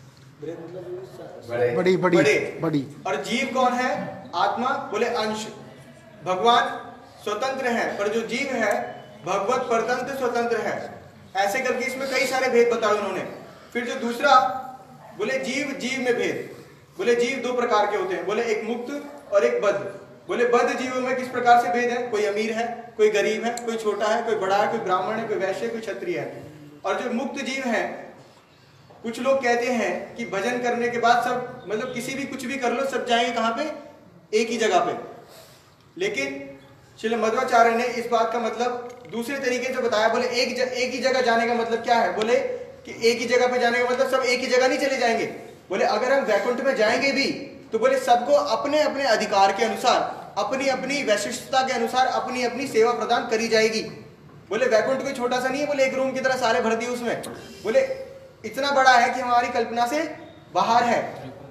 बड़ी बड़ी बड़ी। और जीव कौन है? आत्मा। बोले अंश। भगवान स्वतंत्र है, पर जो जीव है भगवत परतंत्र स्वतंत्र है। ऐसे करके इसमें कई सारे भेद बताए उन्होंने। फिर जो दूसरा बोले जीव जीव में भेद। बोले जीव 2 प्रकार के होते हैं। बोले एक मुक्त और एक बद्ध। बोले बद्ध जीवों में किस प्रकार से भेद है? कोई अमीर है, कोई गरीब है, कोई छोटा है, कोई बड़ा है, कोई ब्राह्मण है, कोई वैश्य, कोई क्षत्रिय है। और जो मुक्त जीव है, कुछ लोग कहते हैं कि भजन करने के बाद सब, मतलब किसी भी कुछ भी कर लो, सब जाएंगे कहाँ पे? एक ही जगह पे। लेकिन श्रील मध्वाचार्य ने इस बात का मतलब दूसरे तरीके से बताया। बोले एक ही जगह जाने का मतलब क्या है? बोले कि एक ही जगह पे जाने का मतलब सब एक ही जगह नहीं चले जाएंगे। बोले अगर हम वैकुंठ में जाएंगे भी तो बोले सबको अपने अपने अधिकार के अनुसार, अपनी अपनी वैशिष्टता के अनुसार अपनी अपनी सेवा प्रदान करी जाएगी। बोले वैकुंठ कोई छोटा सा नहीं है, बोले एक रूम की तरह सारे भर दिए उसमें। बोले इतना बड़ा है कि हमारी कल्पना से बाहर है।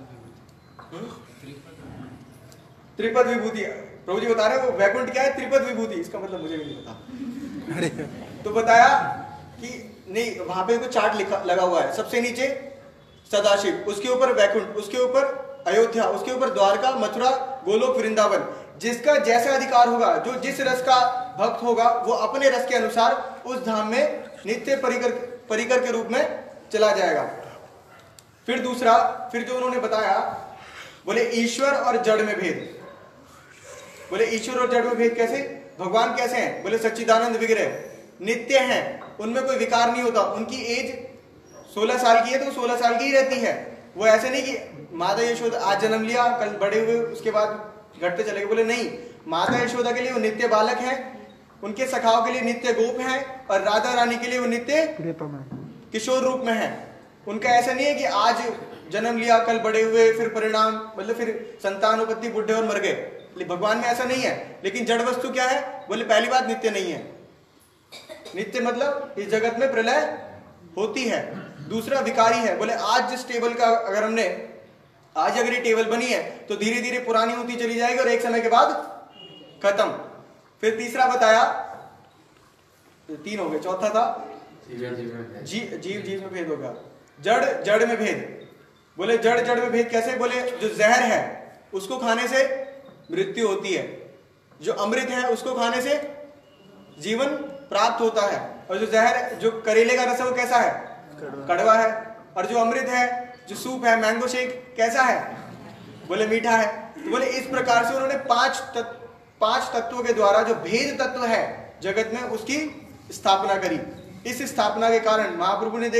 त्रिपद विभूति प्रभु जी बता रहे हैं, वो वैकुंठ क्या है? त्रिपद विभूति। इसका मतलब मुझे भी नहीं पता। तो बताया कि नहीं, वहां पे कोई चार्ट लगा हुआ है। सबसे नीचे सदाशिव, उसके ऊपर वैकुंठ, उसके ऊपर अयोध्या, उसके ऊपर द्वारका, मथुरा, गोलोक, वृंदावन। जिसका जैसा अधिकार होगा, जो जिस रस का भक्त होगा, वो अपने रस के अनुसार उस धाम में नित्य परिकर के रूप में चला जाएगा। फिर दूसरा, फिर जो उन्होंने बताया, बोले ईश्वर और जड़ में भेद। बोले ईश्वर और जड़ में भेद कैसे? भगवान कैसे हैं? बोले सच्चिदानंद विग्रह, नित्य हैं, उनमें कोई विकार नहीं होता। उनकी एज 16 साल की है तो 16 साल की ही रहती है। वो ऐसे नहीं कि माता यशोदा आज जन्म लिया, कल बड़े हुए, उसके बाद घटते चले गए। बोले नहीं, माता यशोदा के लिए वो नित्य बालक हैं, उनके सखाओं के लिए नित्य गोप हैं, और राधा रानी के लिए वो नित्य किशोर रूप में है। उनका ऐसा नहीं है कि आज जन्म लिया, कल बड़े हुए, फिर परिणाम, मतलब फिर संतानोपत्ति, बुढ़े और मर गए। भगवान में ऐसा नहीं है। लेकिन जड़ वस्तु क्या है? बोले पहली बात नित्य नहीं है। नित्य मतलब इस जगत में प्रलय होती है। दूसरा विकारी है। बोले आज जिस टेबल का अगर हमने, आज अगर ये टेबल बनी है तो धीरे धीरे पुरानी होती चली जाएगी और एक समय के बाद खत्म। फिर तीसरा बताया, 3 हो गए, चौथा था जीव में भेद होगा, जड़ में भेद। बोले जड़ में भेद कैसे? बोले जो जहर है उसको खाने से मृत्यु होती है, जो अमृत है उसको खाने से जीवन प्राप्त होता है, और जो जहर, जो करेले का रस है वो कैसा है? कड़वा है। और जो अमृत है, जो सूप है, मैंगो शेक, कैसा है? बोले मीठा है। तो बोले इस प्रकार से उन्होंने 5 तत्वों के द्वारा जो भेद तत्व है जगत में, उसकी स्थापना करी। इस स्थापना के कारण महाप्रभु ने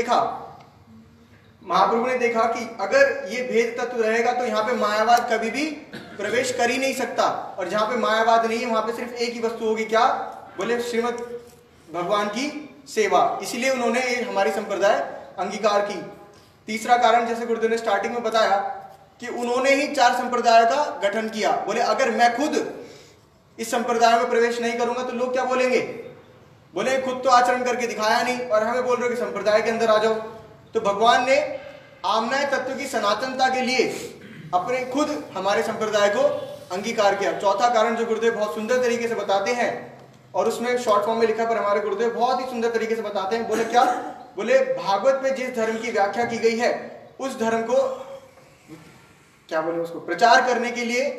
देखा कि अगर ये भेद तत्व रहेगा तो यहाँ पे मायावाद कभी भी प्रवेश कर ही नहीं सकता। और जहाँ पे मायावाद नहीं है वहां पे सिर्फ एक ही वस्तु होगी, क्या बोले, श्रीमद भगवान की सेवा। इसीलिए उन्होंने हमारी संप्रदाय अंगीकार की। तीसरा कारण, जैसे गुरुदेव ने स्टार्टिंग में बताया कि उन्होंने ही 4 संप्रदाय का गठन किया। बोले अगर मैं खुद इस संप्रदाय में प्रवेश नहीं करूंगा तो लोग क्या बोलेंगे, बोले खुद तो आचरण करके दिखाया नहीं और हमें बोल रहे हो कि संप्रदाय के अंदर आ जाओ। तो भगवान ने आमनाय तत्व की सनातनता के लिए अपने खुद हमारे संप्रदाय को अंगीकार किया। चौथा कारण जो गुरुदेव बहुत सुंदर तरीके से बताते हैं और उसमें शॉर्ट फॉर्म में लिखा पर हमारे गुरुदेव बहुत ही सुंदर तरीके से बताते हैं। बोले क्या, बोले भागवत में जिस धर्म की व्याख्या की गई है उस धर्म को क्या बोले, उसको प्रचार करने के लिए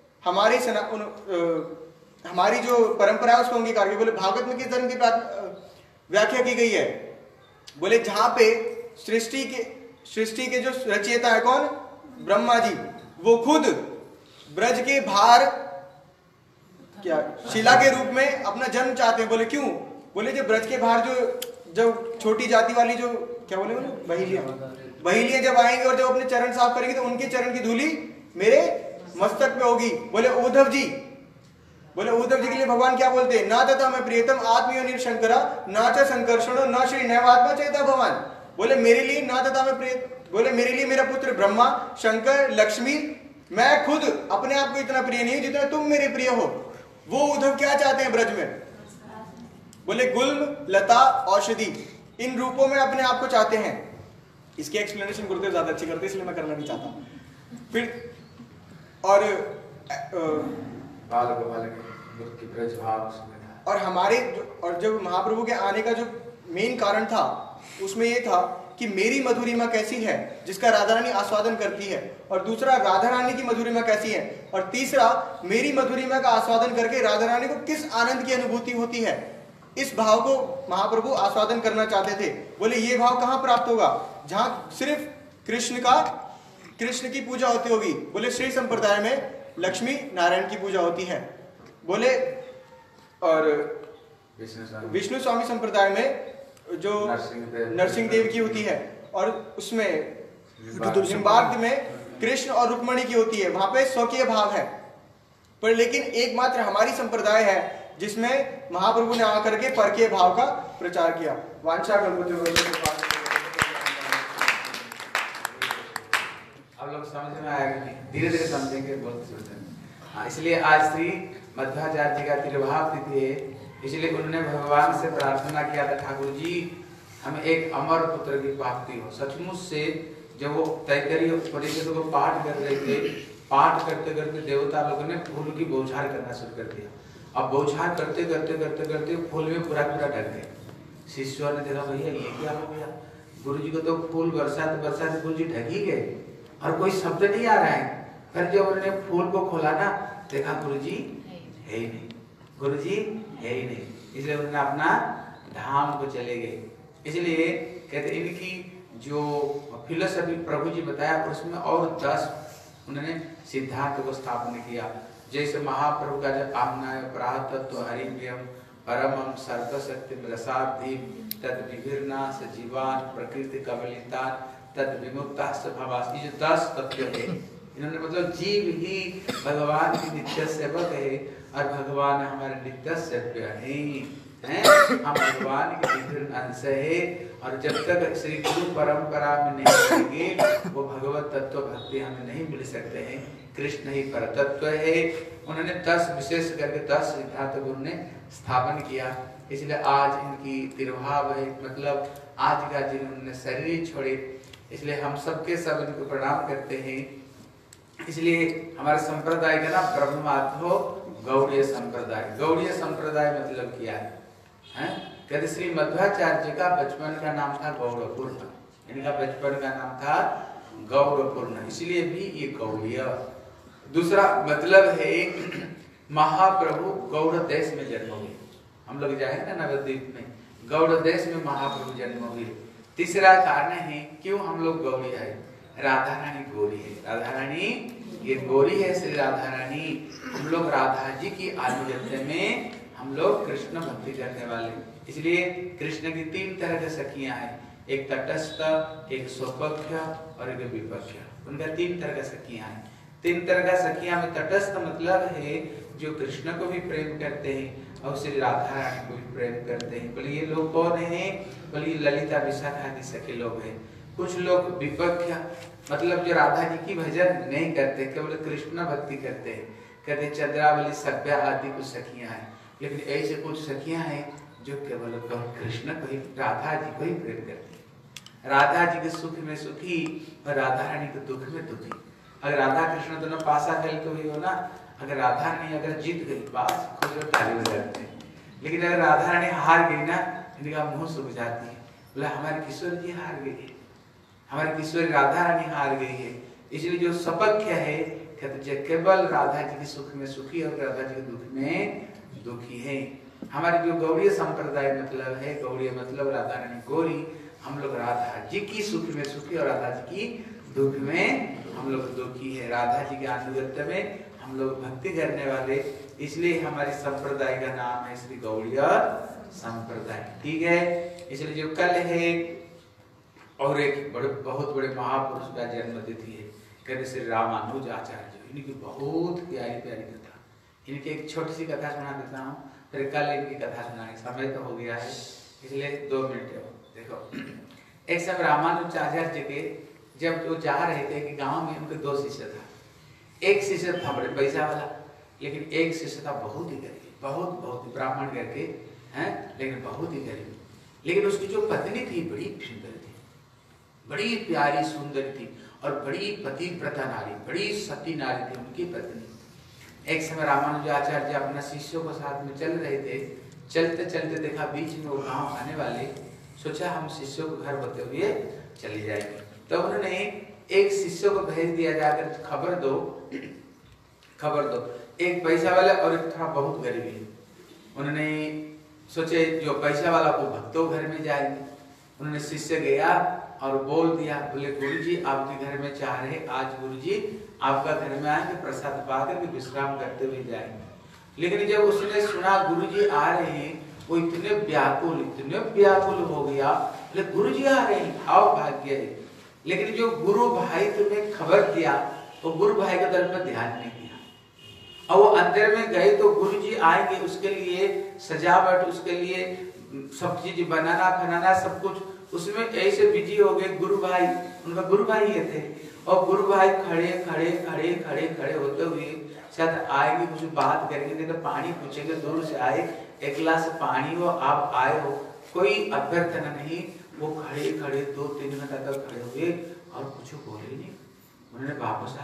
हमारी जो परंपरा है उसको अंगीकार किया। बोले भागवत में किस धर्म की व्याख्या की गई है, बोले जहां पे सृष्टि के जो रचयिता है कौन, ब्रह्मा जी, वो खुद ब्रज के भार क्या शिला के रूप में अपना जन्म चाहते हैं। बोले क्यों, बोले जो ब्रज के बाहर जो छोटी जाति वाली जो क्या बोले बहेलियां जब आएंगे और जब अपने चरण साफ करेंगे तो उनके चरण की धूली मेरे मस्तक पे होगी। बोले उद्धव जी के लिए भगवान क्या बोलते हैं, ना तथा मैं प्रियतम आत्मीय शंकरा ना च संकर्षण न श्री नैवात्मा चेता भगवान। बोले मेरे लिए ना तथा मैं प्रिय, बोले मेरे लिए मेरा पुत्र ब्रह्मा, शंकर, लक्ष्मी, मैं खुद अपने आप को इतना प्रिय नहीं जितना तुम मेरे प्रिय हो। वो उद्धव क्या चाहते हैं ब्रज में, बोले गुल्म, लता, औषधि, इन रूपों में अपने आप को चाहते हैं। इसकी एक्सप्लेनेशन गुरुदेव ज्यादा अच्छी करते हैं इसलिए मैं करना नहीं चाहता। फिर और हमारे और जब महाप्रभु के आने का जो मेन कारण था उसमें यह था कि मेरी मधुरिमा कैसी है जिसका राधा रानी आस्वादन करती है, और दूसरा राधा रानी की मधुरिमा कैसी है, और तीसरा मेरी मधुरिमा का आस्वादन करके राधा रानी को किस आनंद की अनुभूति होती है। इस भाव को महाप्रभु आस्वादन करना चाहते थे। बोले ये भाव कहां प्राप्त होगा, जहां सिर्फ कृष्ण की पूजा होती होगी। बोले श्री संप्रदाय में लक्ष्मी नारायण की पूजा होती है। बोले और विष्णु स्वामी संप्रदाय में जो नरसिंह देव की होती है, और उसमें निम्बार्क में कृष्ण और रुक्मणी की होती है, वहां पे स्वकीय भाव है। पर लेकिन एकमात्र हमारी संप्रदाय है जिसमें महाप्रभु ने आकर के परकीय भाव का प्रचार किया। वांछा आप लोग समझ में आएगा, धीरे धीरे समझेंगे, बहुत सोचेंगे। इसलिए आज श्री मध्वाचार्य जी का तिरुभाव तिथि है, इसलिए उन्होंने भगवान से प्रार्थना किया था, ठाकुर जी हमें एक अमर पुत्र की प्राप्ति हो। सचमुच से जब वो तैतरीय उपनिषद को पाठ कर रहे थे, पाठ करते करते देवता लोगों ने फूल की बौछार करना शुरू कर दिया। अब बौछार करते करते करते करते फूल में पूरा पूरा ढक गए। शिष्यों ने देखा भैया ये क्या हो गया, गुरु जी को तो फूल बरसात बरसात गुरु जी ढक ही गए और कोई शब्द नहीं आ रहा है। फिर जब उन्होंने फूल को खोला ना, देखा गुरु जी है ही नहीं, गुरु जी है ही नहीं। इसलिए उन्होंने अपना धाम को चले गए। इसलिए कहते इनकी जो फिलोसफी प्रभु जी बताया उसमें और 10 उन्होंने सिद्धांत को स्थापन किया। जैसे महाप्रभु का जो amnayah, praha, tattvam, harim, परमम सर्वशक्ति प्रसादीप तद विभिन्ना सजीवान प्रकृति कबलिता तद विमुक्ता स्वभावास। ये जो 10 तत्व है, इन्होंने मतलब जीव ही भगवान की नित्य सेवक है और भगवान हमारे नित्य सेव्य हैं। हम भगवान के विभिन्न अंश है, और जब तक श्री गुरु परंपरा में नहीं रहेंगे वो भगवत तत्व भक्ति हमें नहीं मिल सकते हैं। कृष्ण ही परतत्व है। उन्होंने 10 विशेष करके 10 सिद्धांत गुरु ने स्थापन किया। इसलिए आज इनकी तिरुभाव है, मतलब आज का दिन उन्होंने शरीर छोड़े, इसलिए हम सबके सब इनको प्रणाम करते हैं। इसलिए हमारे संप्रदाय का नाम ब्रह्मात्मो गौड़ीय संप्रदाय। गौड़ीय संप्रदाय मतलब क्या है? कहते श्री मध्वाचार्य जी का बचपन का नाम था गौड़पूर्ण, इनका बचपन का नाम था गौड़पूर्ण, इसलिए भी ये गौड़ीय। दूसरा मतलब है महाप्रभु गौड़ देश में जन्म हुए। हम लोग जाएंगे ना नवद्वीप में, गौड़ देश में महाप्रभु जन्म हुए। तीसरा कारण है क्यों हम लोग गौड़ी है, राधा रानी गौरी है। राधा रानी ये गौरी है, श्री राधा रानी। हम लोग राधा जी की आनुगत्य में हम लोग कृष्ण भक्ति करने वाले, इसलिए कृष्ण की 3 तरह के सखियां हैं, एक तटस्थ, एक स्वपक्ष और एक विपक्ष। उनका 3 तरह के सखियां हैं। तीन तरह का सखियां में तटस्थ मतलब है जो कृष्ण को भी प्रेम करते हैं और श्री राधा रानी को भी प्रेम करते हैं। बोले ये लोग कौन है? बोले ये ललिता विशाखा के सखी लोग हैं। कुछ लोग विपक्ष मतलब जो राधा जी की भजन नहीं करते, केवल कृष्ण भक्ति करते हैं, कहते चंद्रावली सभ्या आदि कुछ सखियां हैं। लेकिन ऐसे कुछ सखियां हैं जो केवल कृष्ण को ही, राधा जी को ही प्रेम करती है। राधा जी के सुख में सुखी और राधा रानी के दुख में दुखी। अगर राधा कृष्ण दोनों पासा खेल तो ही हो ना, अगर राधा रानी अगर जीत गई बास खुद ताली बजाते हैं। लेकिन अगर राधा रानी हार गई ना, इनका मुंह सूख जाती है। बोला हमारे किशोर जी हार गई है, हमारी किशोरी राधा रानी हार गई है। इसलिए जो सपक्ष है कहते केवल राधा जी के सुख में सुखी और राधा जी के दुख में दुखी है। हमारी जो गौड़ीय संप्रदाय मतलब है, गौड़ीय मतलब राधा रानी गौरी, हम लोग राधा जी की सुख में सुखी और राधा जी की दुख में हम लोग दुखी है। राधा जी के अनुगत्य में हम लोग भक्ति करने वाले, इसलिए हमारी संप्रदाय का नाम है श्री गौड़ीय संप्रदाय। ठीक है, इसलिए जो कल है और एक बहुत बड़े महापुरुष का जन्म तिथि है, कहते श्री रामानुजाचार्य। इनकी बहुत प्यारी प्यारी कथा, इनकी एक छोटी सी कथा सुना देता हूँ, फिर कल इनकी कथा सुनाने समय तो हो गया है, इसलिए 2 मिनट देखो। एक समय रामानुजाचार्य जी के जब वो जा रहे थे कि गांव में उनके 2 शिष्य था। एक शिष्य था बड़े पैसा वाला, लेकिन एक शिष्य था बहुत ही गरीब, बहुत ब्राह्मण करके हैं, लेकिन बहुत ही गरीब। लेकिन उसकी जो पत्नी थी बड़ी सुंदर थी, बड़ी प्यारी सुंदर थी और बड़ी पतिव्रता नारी, बड़ी सती नारी थी उनकी पत्नी। एक समय रामानुजाचार्य अपना शिष्यों के साथ में चल रहे थे, चलते चलते देखा बीच में वो गांव आने वाले, सोचा हम शिष्यों को घर होते हुए चले जाएंगे। तो उन्होंने एक शिष्य को भेज दिया जाकर खबर दो एक पैसा वाला और एक थोड़ा बहुत गरीब है। उन्होंने सोचे जो पैसा वाला को भक्तों घर में जाएंगे। उन्होंने शिष्य गया और बोल दिया, बोले गुरुजी आपके घर में चाह रहे, आज गुरुजी आपका घर में आएंगे, प्रसाद पाकर के विश्राम करते हुए जाएंगे। लेकिन जब उसने सुना गुरुजी आ रहे हैं, वो इतने व्याकुल हो गया, बोले गुरुजी आ रहे हैं, आओ भाग्य है। लेकिन जो गुरु भाई तुम्हें खबर दिया, वो गुरु भाई का तरफ में ध्यान नहीं दिया, और वो अंदर में गए तो गुरुजी आएंगे, उसके लिए सजावट, उसके लिए सब चीज बनाना बनाना सब कुछ, उसमें ऐसे बिजी हो गए। गुरु भाई, उनका गुरु भाई ये थे, और गुरु भाई खड़े होते हुए शायद आएंगे, कुछ बात करेंगे, नहीं तो पानी पूछेंगे, दूर से आए, एक गिलास पानी हो, आप आए हो, कोई अभ्यर्थना नहीं। वो खड़े 2-3 घंटा तक खड़े हुए और कुछ बोले नहीं। उन्होंने वापस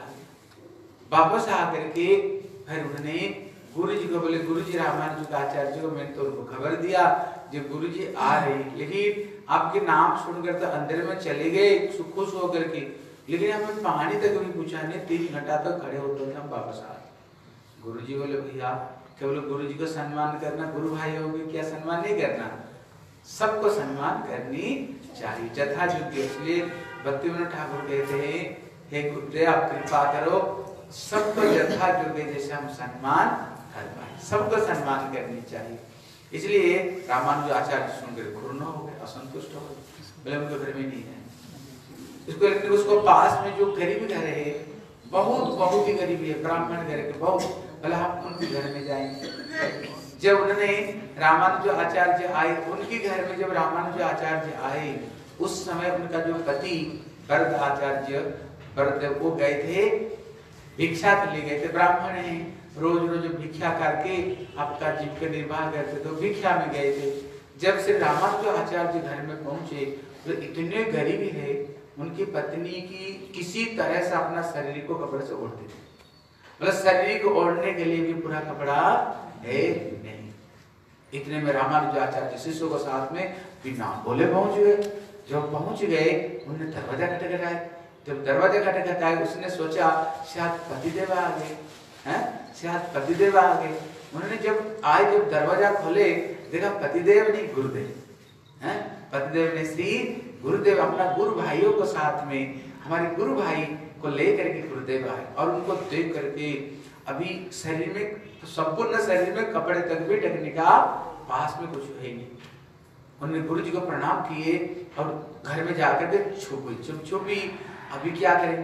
आकर के फिर उन्होंने गुरुजी को बोले, गुरुजी रामानुजाचार्य जी को मैंने तो उनको खबर दिया जो गुरुजी आ रहे, लेकिन आपके नाम सुनकर तो अंदर में चले गए खुश होकर के, लेकिन हमें पानी तक भी पूछा नहीं, 3 घंटा तक खड़े होते हुए हम वापस आ गए। गुरुजी बोले भैया केवल गुरुजी को सम्मान करना, गुरु भाई होंगे क्या सम्मान नहीं करना? सबको सम्मान करनी चाहिए जथा योग्य। इसलिए भक्ति विनोद ठाकुर कहते हैं, हे गुरुदेव आप कृपा करो, सबको यथा योग्य जैसे हम सम्मान कर पाए, सबको सम्मान करनी चाहिए। इसलिए रामानुजाचार्य सुनकर घूर्ण हो गए, असंतुष्ट हो गए, बोले उनके घर में नहीं है। उसको पास में जो गरीब घर है, बहुत ही गरीबी है, ब्राह्मण घर के बहुत, बोले हम उनके घर में जाएंगे। जब उन्होंने रामानुजाचार्य आए उनके घर में, जब रामानुजाचार्य आए उस समय उनका जो पति वरदाचार्य वरदेव वो गए थे भिक्षा के लिए गए थे। ब्राह्मण हैं, रोज भिक्षा करके आपका जीविका निर्वाह करते थे, तो भिक्षा में गए थे। जब से रामानुजाचार्य घर में पहुंचे तो इतने गरीबी है, उनकी पत्नी की किसी तरह से अपना शरीर को कपड़े से ओढ़ते थे, मतलब शरीर को ओढ़ने के लिए भी पूरा कपड़ा है नहीं। इतने में रामानुजाचार्य शिष्यों को साथ में बिना बोले पहुंच गए। जब पहुंच गए उन्होंने दरवाजा खटखटाया। जब दरवाजा खटखटाया उसने सोचा शायद पतिदेव आ गए हैं, शायद पतिदेव आ गए। उन्होंने जब आए, जब दरवाजा खोले देखा पतिदेव नहीं गुरुदेव हैं। पतिदेव ने श्री गुरुदेव अपना गुरु भाइयों को साथ में, हमारे गुरु भाई को लेकर के गुरुदेव आए और उनको देख करके अभी शरीर में, संपूर्ण शरीर में कपड़े तक भी ढकने का पास में कुछ है नहीं। उन्होंने गुरु जी को प्रणाम किए और घर में जाकर के छुपी। अभी क्या करेंगे,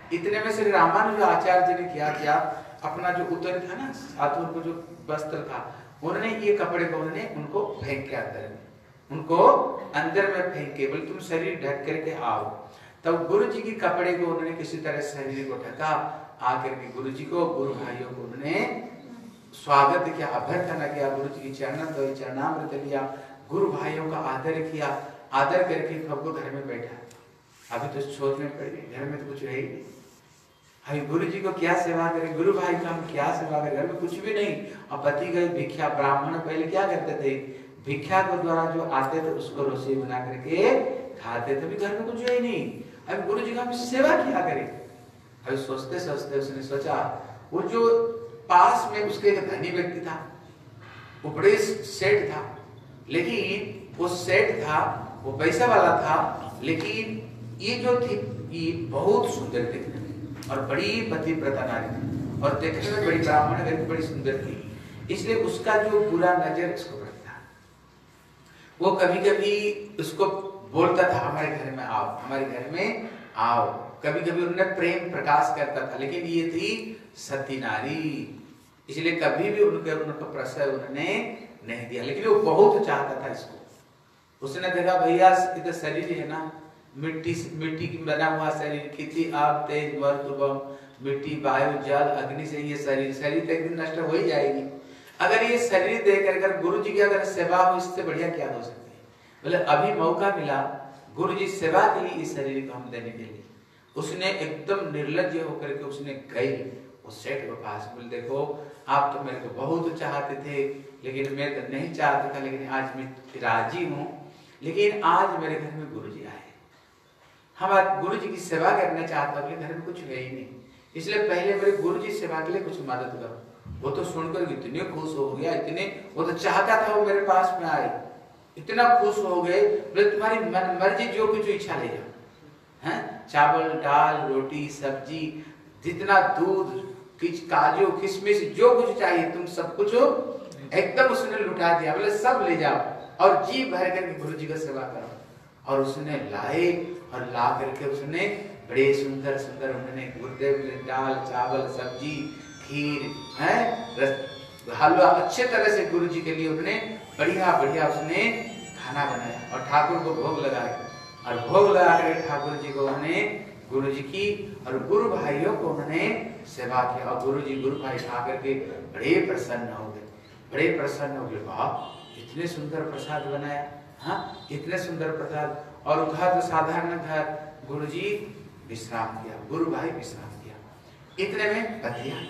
इतने में श्री रामानुजाचार्य जी ने क्या किया, अपना जो उत्तर था ना साधु को जो वस्त्र था, उन्होंने ये कपड़े को उन्होंने उनको फेंक के अंदर में, उनको अंदर में फेंक के बोले तुम शरीर ढक करके आओ। तब गुरु जी की कपड़े को उन्होंने किसी तरह शरीर को ढका, आकर के गुरु जी को, गुरु भाइयों को उन्होंने स्वागत किया, अभ्यर्थना किया, गुरु जी की चरणामृत लिया, गुरु भाइयों का आदर किया, आदर करके सबको घर में बैठा। अभी तो सोच में पड़ गई, घर में तो कुछ है ही नहीं, अभी गुरु जी को क्या सेवा करें, गुरु भाई का हम क्या सेवा करें, घर में कुछ भी नहीं। अब पति गए भिक्षा, ब्राह्मण पहले क्या करते थे, भिक्षा के द्वारा जो आते थे उसको रसोई बना करके खाते थे, अभी घर में कुछ है ही नहीं। अभी गुरु जी का हम सेवा क्या करें। अभी सोचते सोचते उसने सोचा, वो जो पास में उसके एक धनी व्यक्ति था, वो बड़े सेठ था, लेकिन वो सेठ था, वो पैसा वाला था, लेकिन ये जो थी ये बहुत सुंदर दिखने में और बड़ी पतिव्रता नारी थी और देखने में बड़ी ब्राह्मण व्यक्ति बड़ी सुंदर थी, इसलिए उसका जो बुरा नजर उसको पड़ता। वो कभी कभी उसको बोलता था हमारे घर में आओ, हमारे घर में आओ, कभी कभी उन्होंने प्रेम प्रकाश करता था, लेकिन ये थी सती नारी, इसलिए कभी भी उनको प्रश्रय उन्होंने नहीं दिया, लेकिन वो बहुत चाहता था इसको। उसने देखा भैया इधर शरीर है ना, मिट्टी की बना हुआ शरीर, कितनी आग तेज वर्तुबम, मिट्टी वायु जल अग्नि से ये शरीर तो एक दिन नष्ट हो ही जाएगी। अगर ये शरीर देकर अगर गुरु जी की अगर सेवा हो, इससे बढ़िया क्या हो सकती है। बोले अभी मौका मिला गुरु जी सेवा के लिए इस शरीर को हम देने के लिए। उसने एकदम निर्लज्ज होकर के उसने गई उस सेठ के पास, बोले देखो आप तो मेरे को बहुत चाहते थे, लेकिन मैं तो नहीं चाहता था, लेकिन आज मैं राजी हूँ, लेकिन आज मेरे घर में गुरु जी आए, हम गुरु जी की सेवा करना चाहता हूँ, घर में कुछ है ही नहीं, इसलिए पहले मेरे गुरु जी सेवा के लिए कुछ मदद करो। वो तो सुनकर इतने खुश हो गया, इतने वो तो चाहता था वो मेरे पास में आए, इतना खुश हो गए, बोले तुम्हारी मन मर्जी जो कुछ इच्छा ले जाओ, हैं चावल दाल रोटी सब्जी, जितना दूध काजू किशमिश जो कुछ चाहिए तुम सब कुछ एकदम उसने लुटा दिया, बोले सब ले जाओ और जी भर करके गुरु जी का सेवा करो। और उसने लाए और ला करके उसने बड़े सुंदर सुंदर उन्होंने गुरुदेव ने दाल चावल सब्जी खीर है हलवा अच्छे तरह से गुरु जी के लिए उन्होंने बढ़िया बढ़िया उसने खाना बनाया और ठाकुर को भोग लगाया, और भोग लगा कर ठाकुर जी को उन्होंने गुरु जी की और गुरु भाइयों को उन्होंने सेवा किया, और गुरु जी गुरु भाई खा करके बड़े प्रसन्न हो गए, बड़े प्रसन्न हो गए, वाह इतने सुंदर प्रसाद बनाया, हाँ इतने सुंदर प्रसाद। और घर तो साधारण घर, गुरु जी विश्राम किया, गुरु भाई विश्राम किया। इतने में पति आए,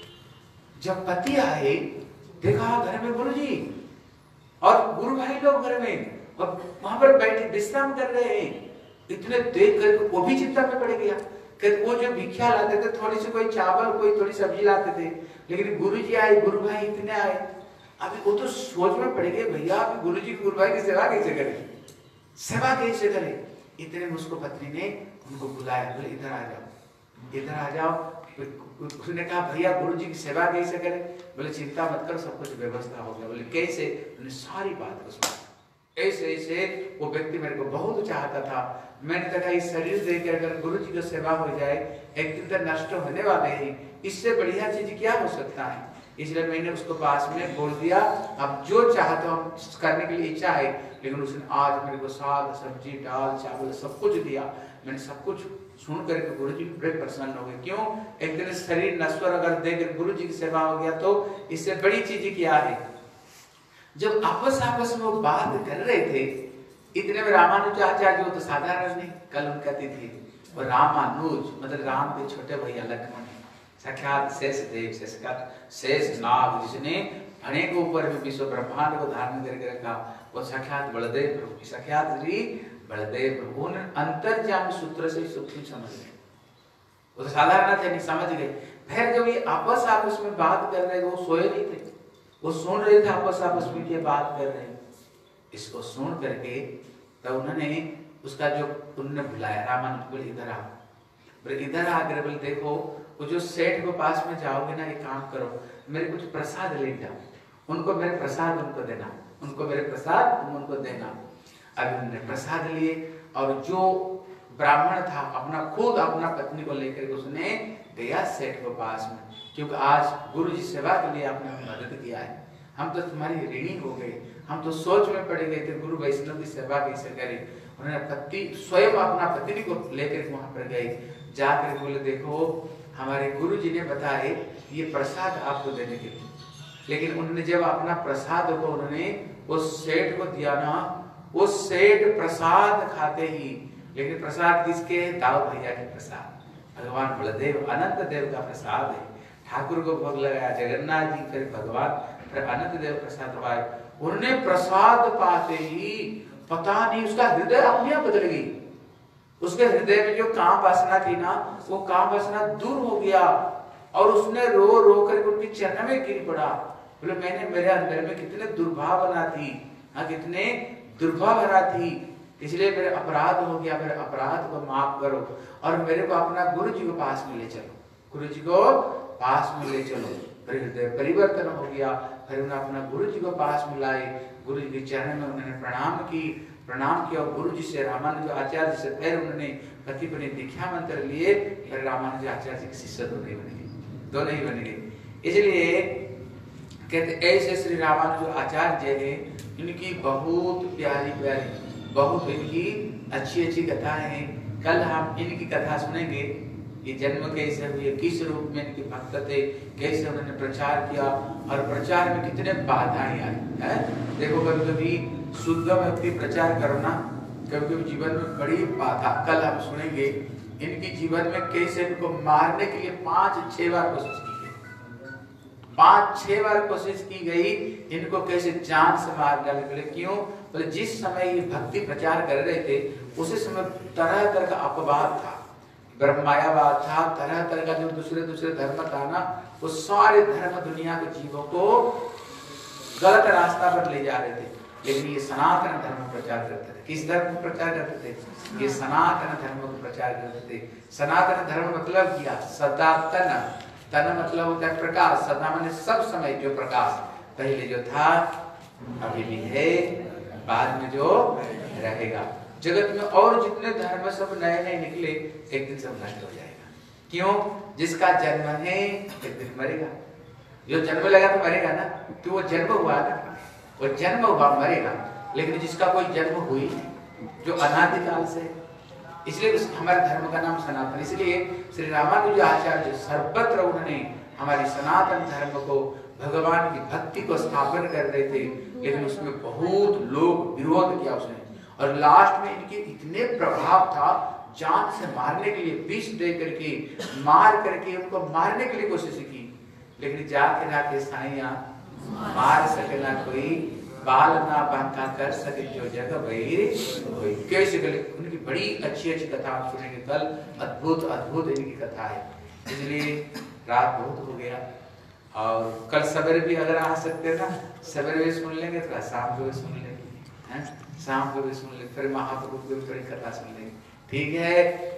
जब पति आए देखा घर में गुरु जी और गुरु भाई लोग घर में और वहां पर बैठे विश्राम कर रहे हैं, इतने देख कर वो भी चिंता में पड़ गया कि वो जो भिक्षा लाते थे थोड़ी सी कोई चावल कोई थोड़ी सब्जी लाते थे, लेकिन गुरु जी आए गुरु भाई इतने आए, अभी वो तो सोच में पड़ गए भैया अभी गुरु जी गुरु भाई की सेवा कैसे करें, सेवा कैसे करें। इतने में उसको पत्नी ने उनको बुलाया, बोले इधर आ जाओ इधर आ जाओ। उसने कहा भैया गुरु जी की सेवा कैसे करें, बोले चिंता मत करो सब कुछ व्यवस्था हो गया। बोले कैसे, उन्हें सारी बात को सुना। ऐसे ऐसे वो व्यक्ति मेरे को बहुत चाहता था, मैंने देखा इस शरीर देकर अगर गुरु जी की सेवा हो जाए एक दिन तक नष्ट होने वाले हैं, इससे बढ़िया चीज क्या हो सकता है। इसलिए मैंने उसको पास में बोल दिया अब जो चाहता हूँ करने के लिए इच्छा है, लेकिन उसने आज मेरे को साग सब्जी दाल चावल सब कुछ दिया। मैंने सब कुछ सुन करके गुरु जी बड़े प्रसन्न हो गए। क्यों, एक दिन शरीर नश्वर अगर देकर गुरु जी की सेवा हो गया तो इससे बड़ी चीज क्या है। जब आपस में वो बात कर रहे थे, इतने में रामानुजाचार्य जो तो साधारण नहीं, कल उनका तिथि, और रामानुज मतलब राम के छोटे भैया लक्ष्मण साक्षात शेष देव शेष नाग, जिसने फणे के ऊपर में विश्व ब्रह्मांड को धारण करके रखा, वो साक्षात बलदेव प्रभु, साक्षात श्री बलदेव प्रभु। उन अंतर्जामी सूत्र से सब कुछ समझ गए, वो तो साधारण थे नहीं, समझ गए। फिर जब ये आपस में बात कर रहे थे, वो सोए नहीं थे, वो सुन रहे थे आपस में ये बात कर रहे। इसको सुन करके तब उन्होंने उसका जो उन्होंने बुलाया रामानुज, बोले इधर आओ, बोले इधर आकर बोले देखो वो जो सेठ के पास में जाओगे ना, एक काम करो मेरे कुछ प्रसाद ले जाओ, उनको मेरे प्रसाद उनको देना, उनको मेरे प्रसाद तुम उनको देना। अभी उन्होंने प्रसाद लिए और जो ब्राह्मण था, अपना खुद अपना पत्नी को लेकर उसने गया सेठ को पास में, क्योंकि आज गुरु जी सेवा के लिए आपने मदद किया है, हम तो तुम्हारी ऋणी हो गए, हम तो सोच में पड़ गए थे गुरु वैष्णव की सेवा कैसे करें। उन्होंने पति स्वयं अपना पत्नी को लेकर वहां पर गए, जाकर बोले देखो हमारे गुरु जी ने बताए ये प्रसाद आपको देने के लिए, लेकिन उन्होंने जब अपना प्रसाद को उन्होंने उस सेठ को दिया ना, उस सेठ प्रसाद खाते ही, लेकिन प्रसाद किसके? दाऊ भैया के प्रसाद, भगवान बलदेव अनंत देव का प्रसाद है। ठाकुर को भोग लगाया जगन्नाथ जी, फिर भगवान, फिर अनंत देव प्रसाद पाए। उन्होंने प्रसाद पाते ही पता नहीं उसका हृदय अपने आप बदल गई, उसके हृदय में जो काम वासना थी ना, वो काम वासना दूर हो गया और उसने रो रो कर उनके चरण में गिर पड़ा। बोले मैंने, मेरे अंदर में कितने दुर्भावना थी, हाँ कितने दुर्भावना थी, इसलिए मेरे अपराध हो गया, मेरे अपराध को माफ करो और मेरे को अपना गुरु जी को पास में ले चलो, गुरु जी को पास में ले चलो। फिर हृदय परिवर्तन हो गया, फिर उन्होंने अपना गुरु जी को पास में लाए, गुरु जी के चरण में उन्होंने प्रणाम किया और गुरु जी से रामानुजाचार्य से फिर उन्होंने पति पत्नी दीक्षा मंत्र लिए, फिर रामानुजाचार्य के शिष्य दोनों ही बन गए। इसलिए कहते ऐसे श्री रामानुजाचार्य है, इनकी बहुत प्यारी प्यारी, बहुत इनकी अच्छी अच्छी कथा है। कल हम इनकी कथा सुनेंगे, ये जन्म कैसे हुए, किस रूप में इनके भक्त थे, कैसे उन्होंने प्रचार किया और प्रचार में कितने बाधाएं आई हैं। देखो कभी कभी शुद्ध भक्ति प्रचार करना, कभी कभी जीवन में बड़ी बाधा। कल हम सुनेंगे इनकी जीवन में कैसे इनको मारने के लिए 5-6 बार कोशिश की गई, 5-6 बार कोशिश की गई, इनको कैसे जान से मार डाले। बोले क्यों? बोले जिस समय ये भक्ति प्रचार कर रहे थे उसी समय तरह तरह का अपवाद था, ब्रह्मायावाद था, तरह तरह का जो दूसरे दूसरे धर्म था ना, वो सारे धर्म दुनिया के जीवों को गलत रास्ता पर ले जा रहे थे। लेकिन ये सनातन धर्म प्रचार करते थे। किस धर्म को प्रचार करते थे? ये सनातन धर्म को प्रचार करते थे। सनातन धर्म मतलब क्या? सदातन, तन मतलब होता है प्रकाश, सदा माने सब समय जो प्रकाश पहले जो था अभी भी है, बाद में जो रहेगा। जगत में और जितने धर्म सब नए नए निकले, एक दिन सब नष्ट हो जाएगा। क्यों? जिसका जन्म है एक दिन मरेगा, जो जन्म लगा तो मरेगा ना, तो वो जन्म हुआ ना, वो जन्म हुआ मरेगा। लेकिन जिसका कोई जन्म हुई जो अनादिकाल से, इसलिए हमारे धर्म का नाम सनातन। इसलिए श्री रामानुजाचार्य सर्वत्र उन्होंने हमारी सनातन धर्म को, भगवान की भक्ति को स्थापन कर रहे थे, लेकिन उसमें बहुत लोग विरोध किया उसने, और लास्ट में इनके इतने प्रभाव था, जान से मारने के लिए विष दे करके मार करके उनको मारने के लिए कोशिश की, लेकिन जाके राके साइया मार सके ना कोई, बाल ना बांका कर सके जो जगह वही कैसे गले। उनकी बड़ी अच्छी अच्छी कथा आप सुनेंगे कल, अद्भुत अद्भुत इनकी कथा है। इसलिए रात बहुत हो गया और कल सवेरे भी अगर आ सकते ना, सवेरे भी सुन लेंगे, थोड़ा शाम को भी सुन लेंगे, शाम को भी सुन लेंगे, फिर महाप्रभु की बड़ी कथा सुन लेंगे। ठीक है।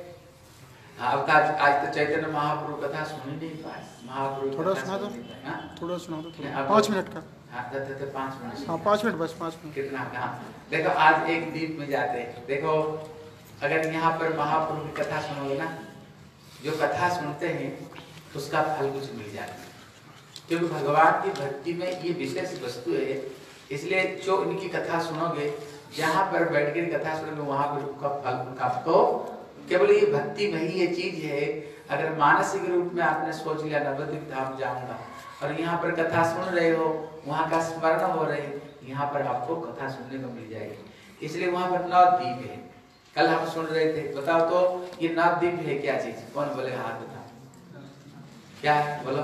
अब आज तो चैतन्य महाप्रभु कथा सुन ही नहीं पाए। महाप्रभु थोड़ा सुना दो, थोड़ा सुना दो, 5 मिनट का। हाँ 5 मिनट। हाँ 5 मिनट बस, 5 मिनट। कितना? हाँ देखो आज एक दीप में जाते हैं। देखो अगर यहाँ पर महाप्रभु की कथा सुनोगे ना, जो कथा सुनते हैं उसका फल कुछ मिल जाता है, क्योंकि भगवान की भक्ति में ये विशेष वस्तु है। इसलिए जो इनकी कथा सुनोगे, जहाँ पर बैठ कर कथा सुनोगे, वहां पर उसका फल आपको, केवल ये भक्ति में ही ये चीज है। अगर मानसिक रूप में आपने सोच लिया नवद्वीप धाम जाऊंगा और यहाँ पर कथा सुन रहे हो, वहाँ का स्मरण हो रहे, यहाँ पर आपको कथा सुनने को मिल जाएगी। इसलिए वहाँ पर नवद्वीप है। कल हम सुन रहे थे, बताओ तो ये नवद्वीप है क्या चीज? कौन बोले? हाथ बताओ क्या है, बोलो।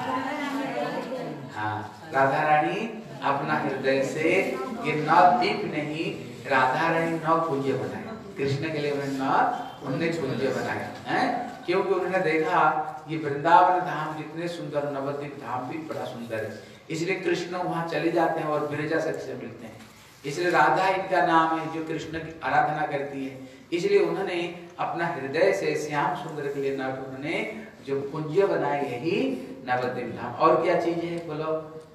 हाँ, राधा रानी अपना हृदय से ये नवद्वीप नहीं, राधा रानी नव पूज्य बनाया, कृष्ण के लिए उन्होंने पूज्य बनाया है। क्योंकि उन्होंने देखा ये वृंदावन धाम जितने सुंदर, नवद्वीप धाम भी बड़ा सुंदर है, इसलिए कृष्ण वहां चले जाते हैं और विरजा सखी से मिलते हैं। इसलिए राधा इनका नाम है जो कृष्ण की आराधना करती है। इसलिए उन्होंने अपना हृदय से श्याम सुंदर के लिए उन्होंने जो पुंज बनाए, यही नवद्वीप धाम। और क्या चीज है बोलो?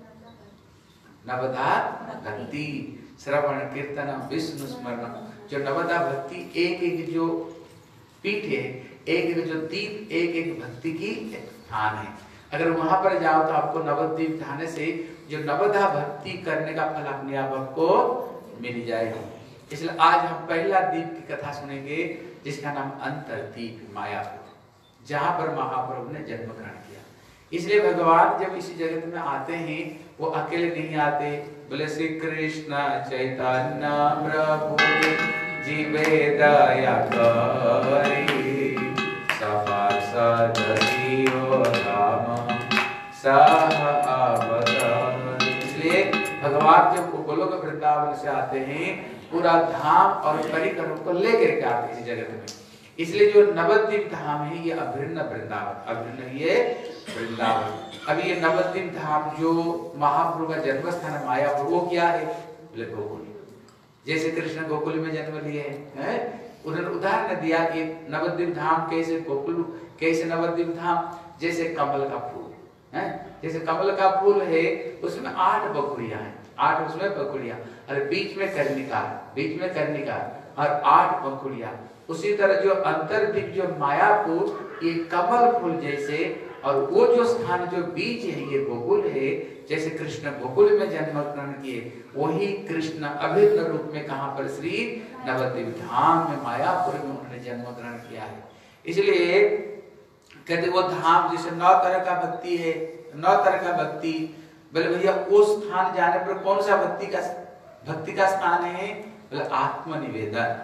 नवधा भक्ति, श्रवण कीर्तन, विष्णु स्मरण। जो नवधा भक्ति एक एक जो पीठ है, एक एक जो दीप, एक एक भक्ति की स्थान है। अगर वहां पर जाओ तो आपको नवद्वीप जाने से जो नवधा भक्ति करने का फल अपने आप आपको मिल जाएगा। इसलिए आज हम पहला द्वीप की कथा सुनेंगे जिसका नाम अंतरद्वीप मायापुर, जहां पर महाप्रभु ने जन्म ग्रहण किया। इसलिए भगवान जब इसी जगत में आते हैं वो अकेले नहीं आते, बोले श्री कृष्ण चैतन्य प्रभु जीवे दया करी सपार्षद राम सह अवतार। इसलिए भगवान जब गोलोक वृंदावन से आते हैं पूरा धाम और परिक्रम को लेकर के आते हैं इस जगत में। इसलिए जो नवद्वीप धाम है ये अभिन्न वृंदावन, अभिन्न ये वृंदावन। अभी ये नवद्वीप धाम जो महाप्रभु का जन्म स्थान है मायापुर, वो क्या है? बोले गोकुल। जैसे कृष्ण गोकुल में जन्म लिए हैं, उन्होंने उदाहरण दिया कि नवद्वीप धाम कैसे गोकुल, कैसे नवद्वीप धाम, जैसे कमल का फूल है, जैसे कमल का फूल है उसमें 8 बकुड़ियां हैं, 8 उसमें बकुड़ियां, और बीच में कर्णिका और 8 बकुड़ियां। उसी तरह जो अंतर्द्वीप जो मायापुर ये कमल फूल जैसे, और वो जो स्थान जो बीच है ये गोकुल है। जैसे कृष्ण गोकुल में जन्म ग्रहण किए, वही कृष्ण अभिन्न रूप में कहां पर? श्री नवद्वीप धाम में मायापुर में उन्होंने जन्म ग्रहण किया है। इसलिए कहते वो धाम जैसे 9 तरह का भक्ति है, 9 तरह का भक्ति। बोले भैया उस स्थान जाने पर कौन सा भक्ति का स्थान है? बोले आत्मनिवेदन।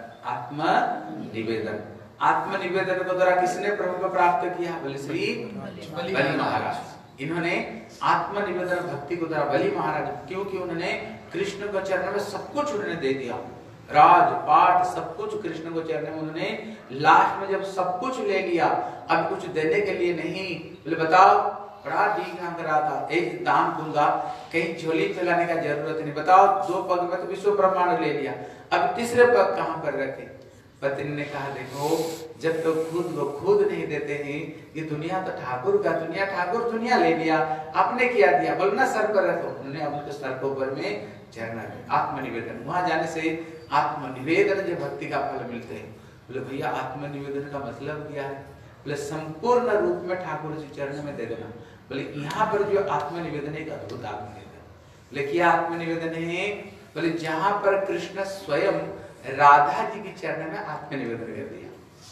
आत्मनिवेदन को द्वारा किसने प्रभु को प्राप्त किया? बोले श्री बलि महाराज। इन्होंने आत्मनिवेदन भक्ति को द्वारा बलि महाराज, क्योंकि उन्होंने कृष्ण को चरण में सब कुछ उन्होंने दे दिया, राज पाठ सब कुछ कृष्ण को चरण में उन्होंने। लास्ट में जब सब कुछ ले लिया, अब कुछ देने के लिए नहीं। बोले बताओ, बड़ा ठीक नाम करा था, एक दान दूंगा, कहीं झोली फैलाने का जरूरत नहीं। बताओ 2 पग में तो विश्व ब्रह्मांड ले लिया, अब तीसरे पग कहां पर रखे? पत्नी ने कहा देखो जब तो खुद नहीं देते हैं, ये दुनिया तो ठाकुर का, दुनिया ले लिया, आपने क्या दिया? बोलना सर पर रखो। उन्होंने अपने सर को ऊपर में चढ़ना है। आत्मनिवेदन, वहां जाने से आत्मनिवेदन जो भक्ति का फल मिलते हैं। बोले भैया आत्मनिवेदन का मतलब क्या है? बोले संपूर्ण रूप में ठाकुर जी चरण में दे देना। बोले यहाँ पर जो आत्मनिवेदन है एक अद्भुत आत्मनिवेदन। बोले क्या आत्मनिवेदन है? बोले जहां पर कृष्ण स्वयं राधा जी की चरण में आत्मनिवेदन कर दिया।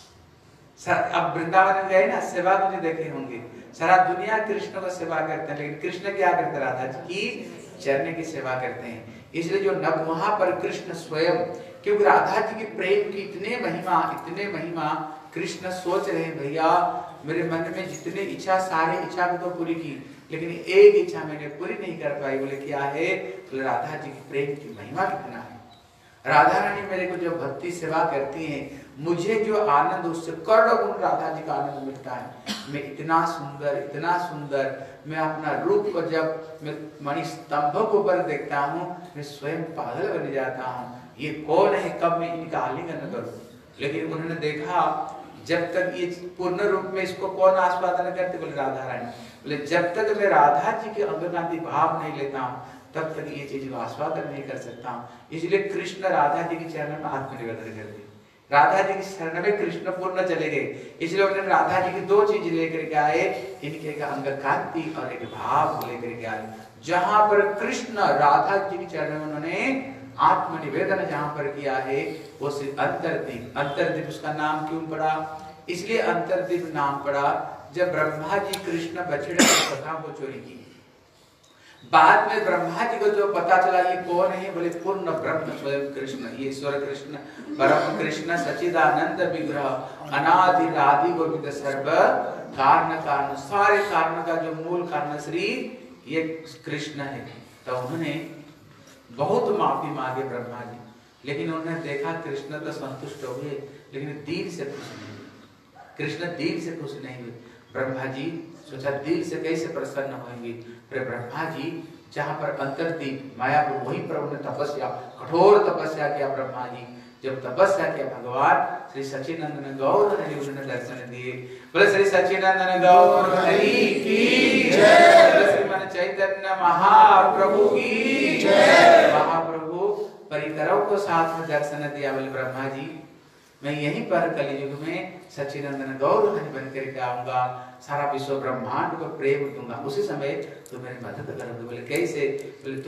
अब वृंदावन गए ना, सेवा मुझे देखे होंगे, सारा दुनिया कृष्ण को सेवा करते हैं, लेकिन कृष्ण क्या करते? राधा जी की चरण की सेवा करते हैं। इसलिए जो वहां पर कृष्ण स्वयं, क्योंकि राधा जी की प्रेम की इतने महिमा कृष्ण सोच रहे हैं भैया मेरे मन में जितने इच्छा, सारी इच्छा को तो पूरी की, लेकिन एक इच्छा मैंने पूरी नहीं कर पाई। बोले क्या है? बोले राधा जी की प्रेम की महिमा कितना है। राधा रानी मेरे को जो भक्ति सेवा करती हैं, मुझे जो आनंद उससे करोड़ों गुण राधा जी का आनंद मिलता है। मैं इतना सुंदर मैं अपना रूप को जब मैं मणि स्तंभ को पर देखता हूँ, मैं स्वयं पागल बन जाता हूँ। ये कौन है, कब मैं इनका आलिंगन करूं? लेकिन उन्होंने देखा जब तक ये पूर्ण रूप में इसको कौन आस्वादन करते? बोले राधा रानी। बोले जब तक मैं राधा जी के अंगनादि भाव नहीं लेता हूँ तब तक ये चीज को आस्वादन नहीं कर सकता हूँ। इसलिए कृष्ण राधा जी के चरण में आत्मनिवेदन कर दी। राधा जी के शरण में कृष्ण पूर्ण चले गए। इसलिए उन्होंने राधा जी की 2 चीज लेकर के आए, इनके एक अंग कांति और एक भाव लेकर के आए। जहां पर कृष्ण राधा जी के चरण में उन्होंने आत्मनिवेदन जहां पर किया है वो अंतर्द्वीप। अंतर्द्वीप उसका नाम क्यों पड़ा? इसलिए अंतर्द्वीप नाम पड़ा जब ब्रह्मा जी कृष्ण बछड़े की कथा को चोरी की। बाद में ब्रह्मा जी को जो पता चला ये कौन है? बोले पूर्ण ब्रह्म स्वयं कृष्ण, ये ईश्वर कृष्ण, परम कृष्ण सच्चिदानंद विग्रह, अनादि आदि गोविंद सर्व कारण, सारे कारण का जो मूल कारण श्री ये कृष्ण है। तो उन्होंने बहुत माफी मांगे ब्रह्मा जी, लेकिन उन्होंने देखा कृष्ण तो संतुष्ट हो गए, लेकिन दिल से खुश नहीं हुए। कृष्ण दिल से खुश नहीं हुए। ब्रह्मा जी सोचा दिल से कैसे प्रसन्न होंगे। फिर ब्रह्मा जी जहाँ पर अंतर्द्वीप मायापुर, वहीं पर उन्होंने तपस्या, कठोर तपस्या किया। ब्रह्मा जी जब तपस्या किया, भगवान श्री सच्चिदानंद गौर हरि उन्होंने दर्शन दिए। बोले श्री सच्चिदानंद गौर हरि की जय, श्रीमान चैतन्य महाप्रभु की जय। महाप्रभु परिकरों को साथ में दर्शन दिया। बोले ब्रह्मा जी मैं यहीं पर कलियुग में सच्चिदानंद गौर हरि बन करके आऊंगा, सारा विश्व ब्रह्मांड को प्रेम दूंगा, उसी समय तुम मेरी मदद करोगे। बोले कैसे? बोले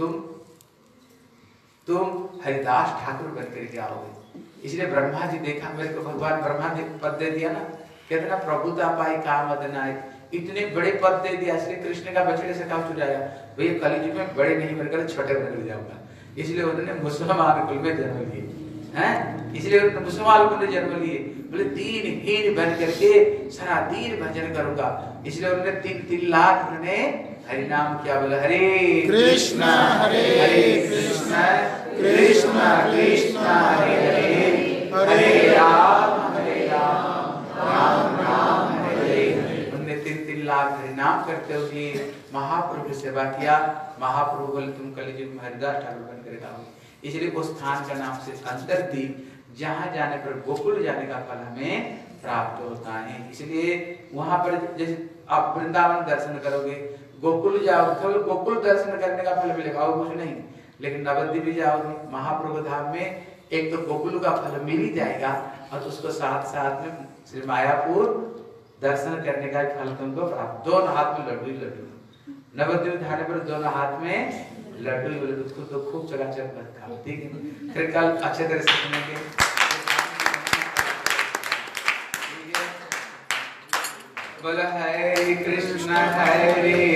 तुम हरिदास ठाकुर बन करके आओगे। इसलिए ब्रह्मा जी देखा मेरे को, भगवान ब्रह्मा जी पद दे दिया ना, कितना प्रभुता पाई काम अदनाई, इतने बड़े पद दे दिया। श्री कृष्ण का बछड़े से काम छुड़ाया, भैया कलियुग में बड़े नहीं बनकर छोटे बनकर जाऊंगा। इसलिए उन्होंने मुसलमान कुल में जन्म लिए हैं, इसलिए उन्होंने मुसलमान कुल में जन्म लिए। बोले दीनहीन बन करके सारा दिन भजन करूंगा, इसलिए उन्होंने 3 लाख उन्होंने हरि नाम किया। बोले हरे कृष्ण हरे कृष्ण कृष्ण कृष्ण हरे हरे, हरे राम राम राम हरे हरे। उन्होंने 3 लाख हरि नाम करते हुए महाप्रभु की सेवा किया। महाप्रभु बोले तुम कलियुग में हरिदास ठाकुर बन कर आओगे। इसलिए उस स्थान का नाम से अंतरद्वीप, जहाँ जाने पर गोकुल जाने का फल हमें प्राप्त होता है। इसलिए वहां पर जैसे आप वृंदावन दर्शन करोगे, गोकुल जाओगे तो गोकुल दर्शन करने का फल मिलेगा और कुछ नहीं, लेकिन नवद्वीप भी जाओगे महाप्रभु धाम में, एक तो गोकुल का फल मिल ही जाएगा और उसको साथ साथ में श्री मायापुर दर्शन करने का फल तुमको प्राप्त। दोनों हाथ में लड्डू ही लड्डू, नवद्वीप जाने पर दोनों हाथ में लड्डू ही लड्डू, तो खूब चकाचक मत खाओ, ठीक है? फिर कल अच्छे तरह से सुनेंगे। बोला हरे कृष्ण हरे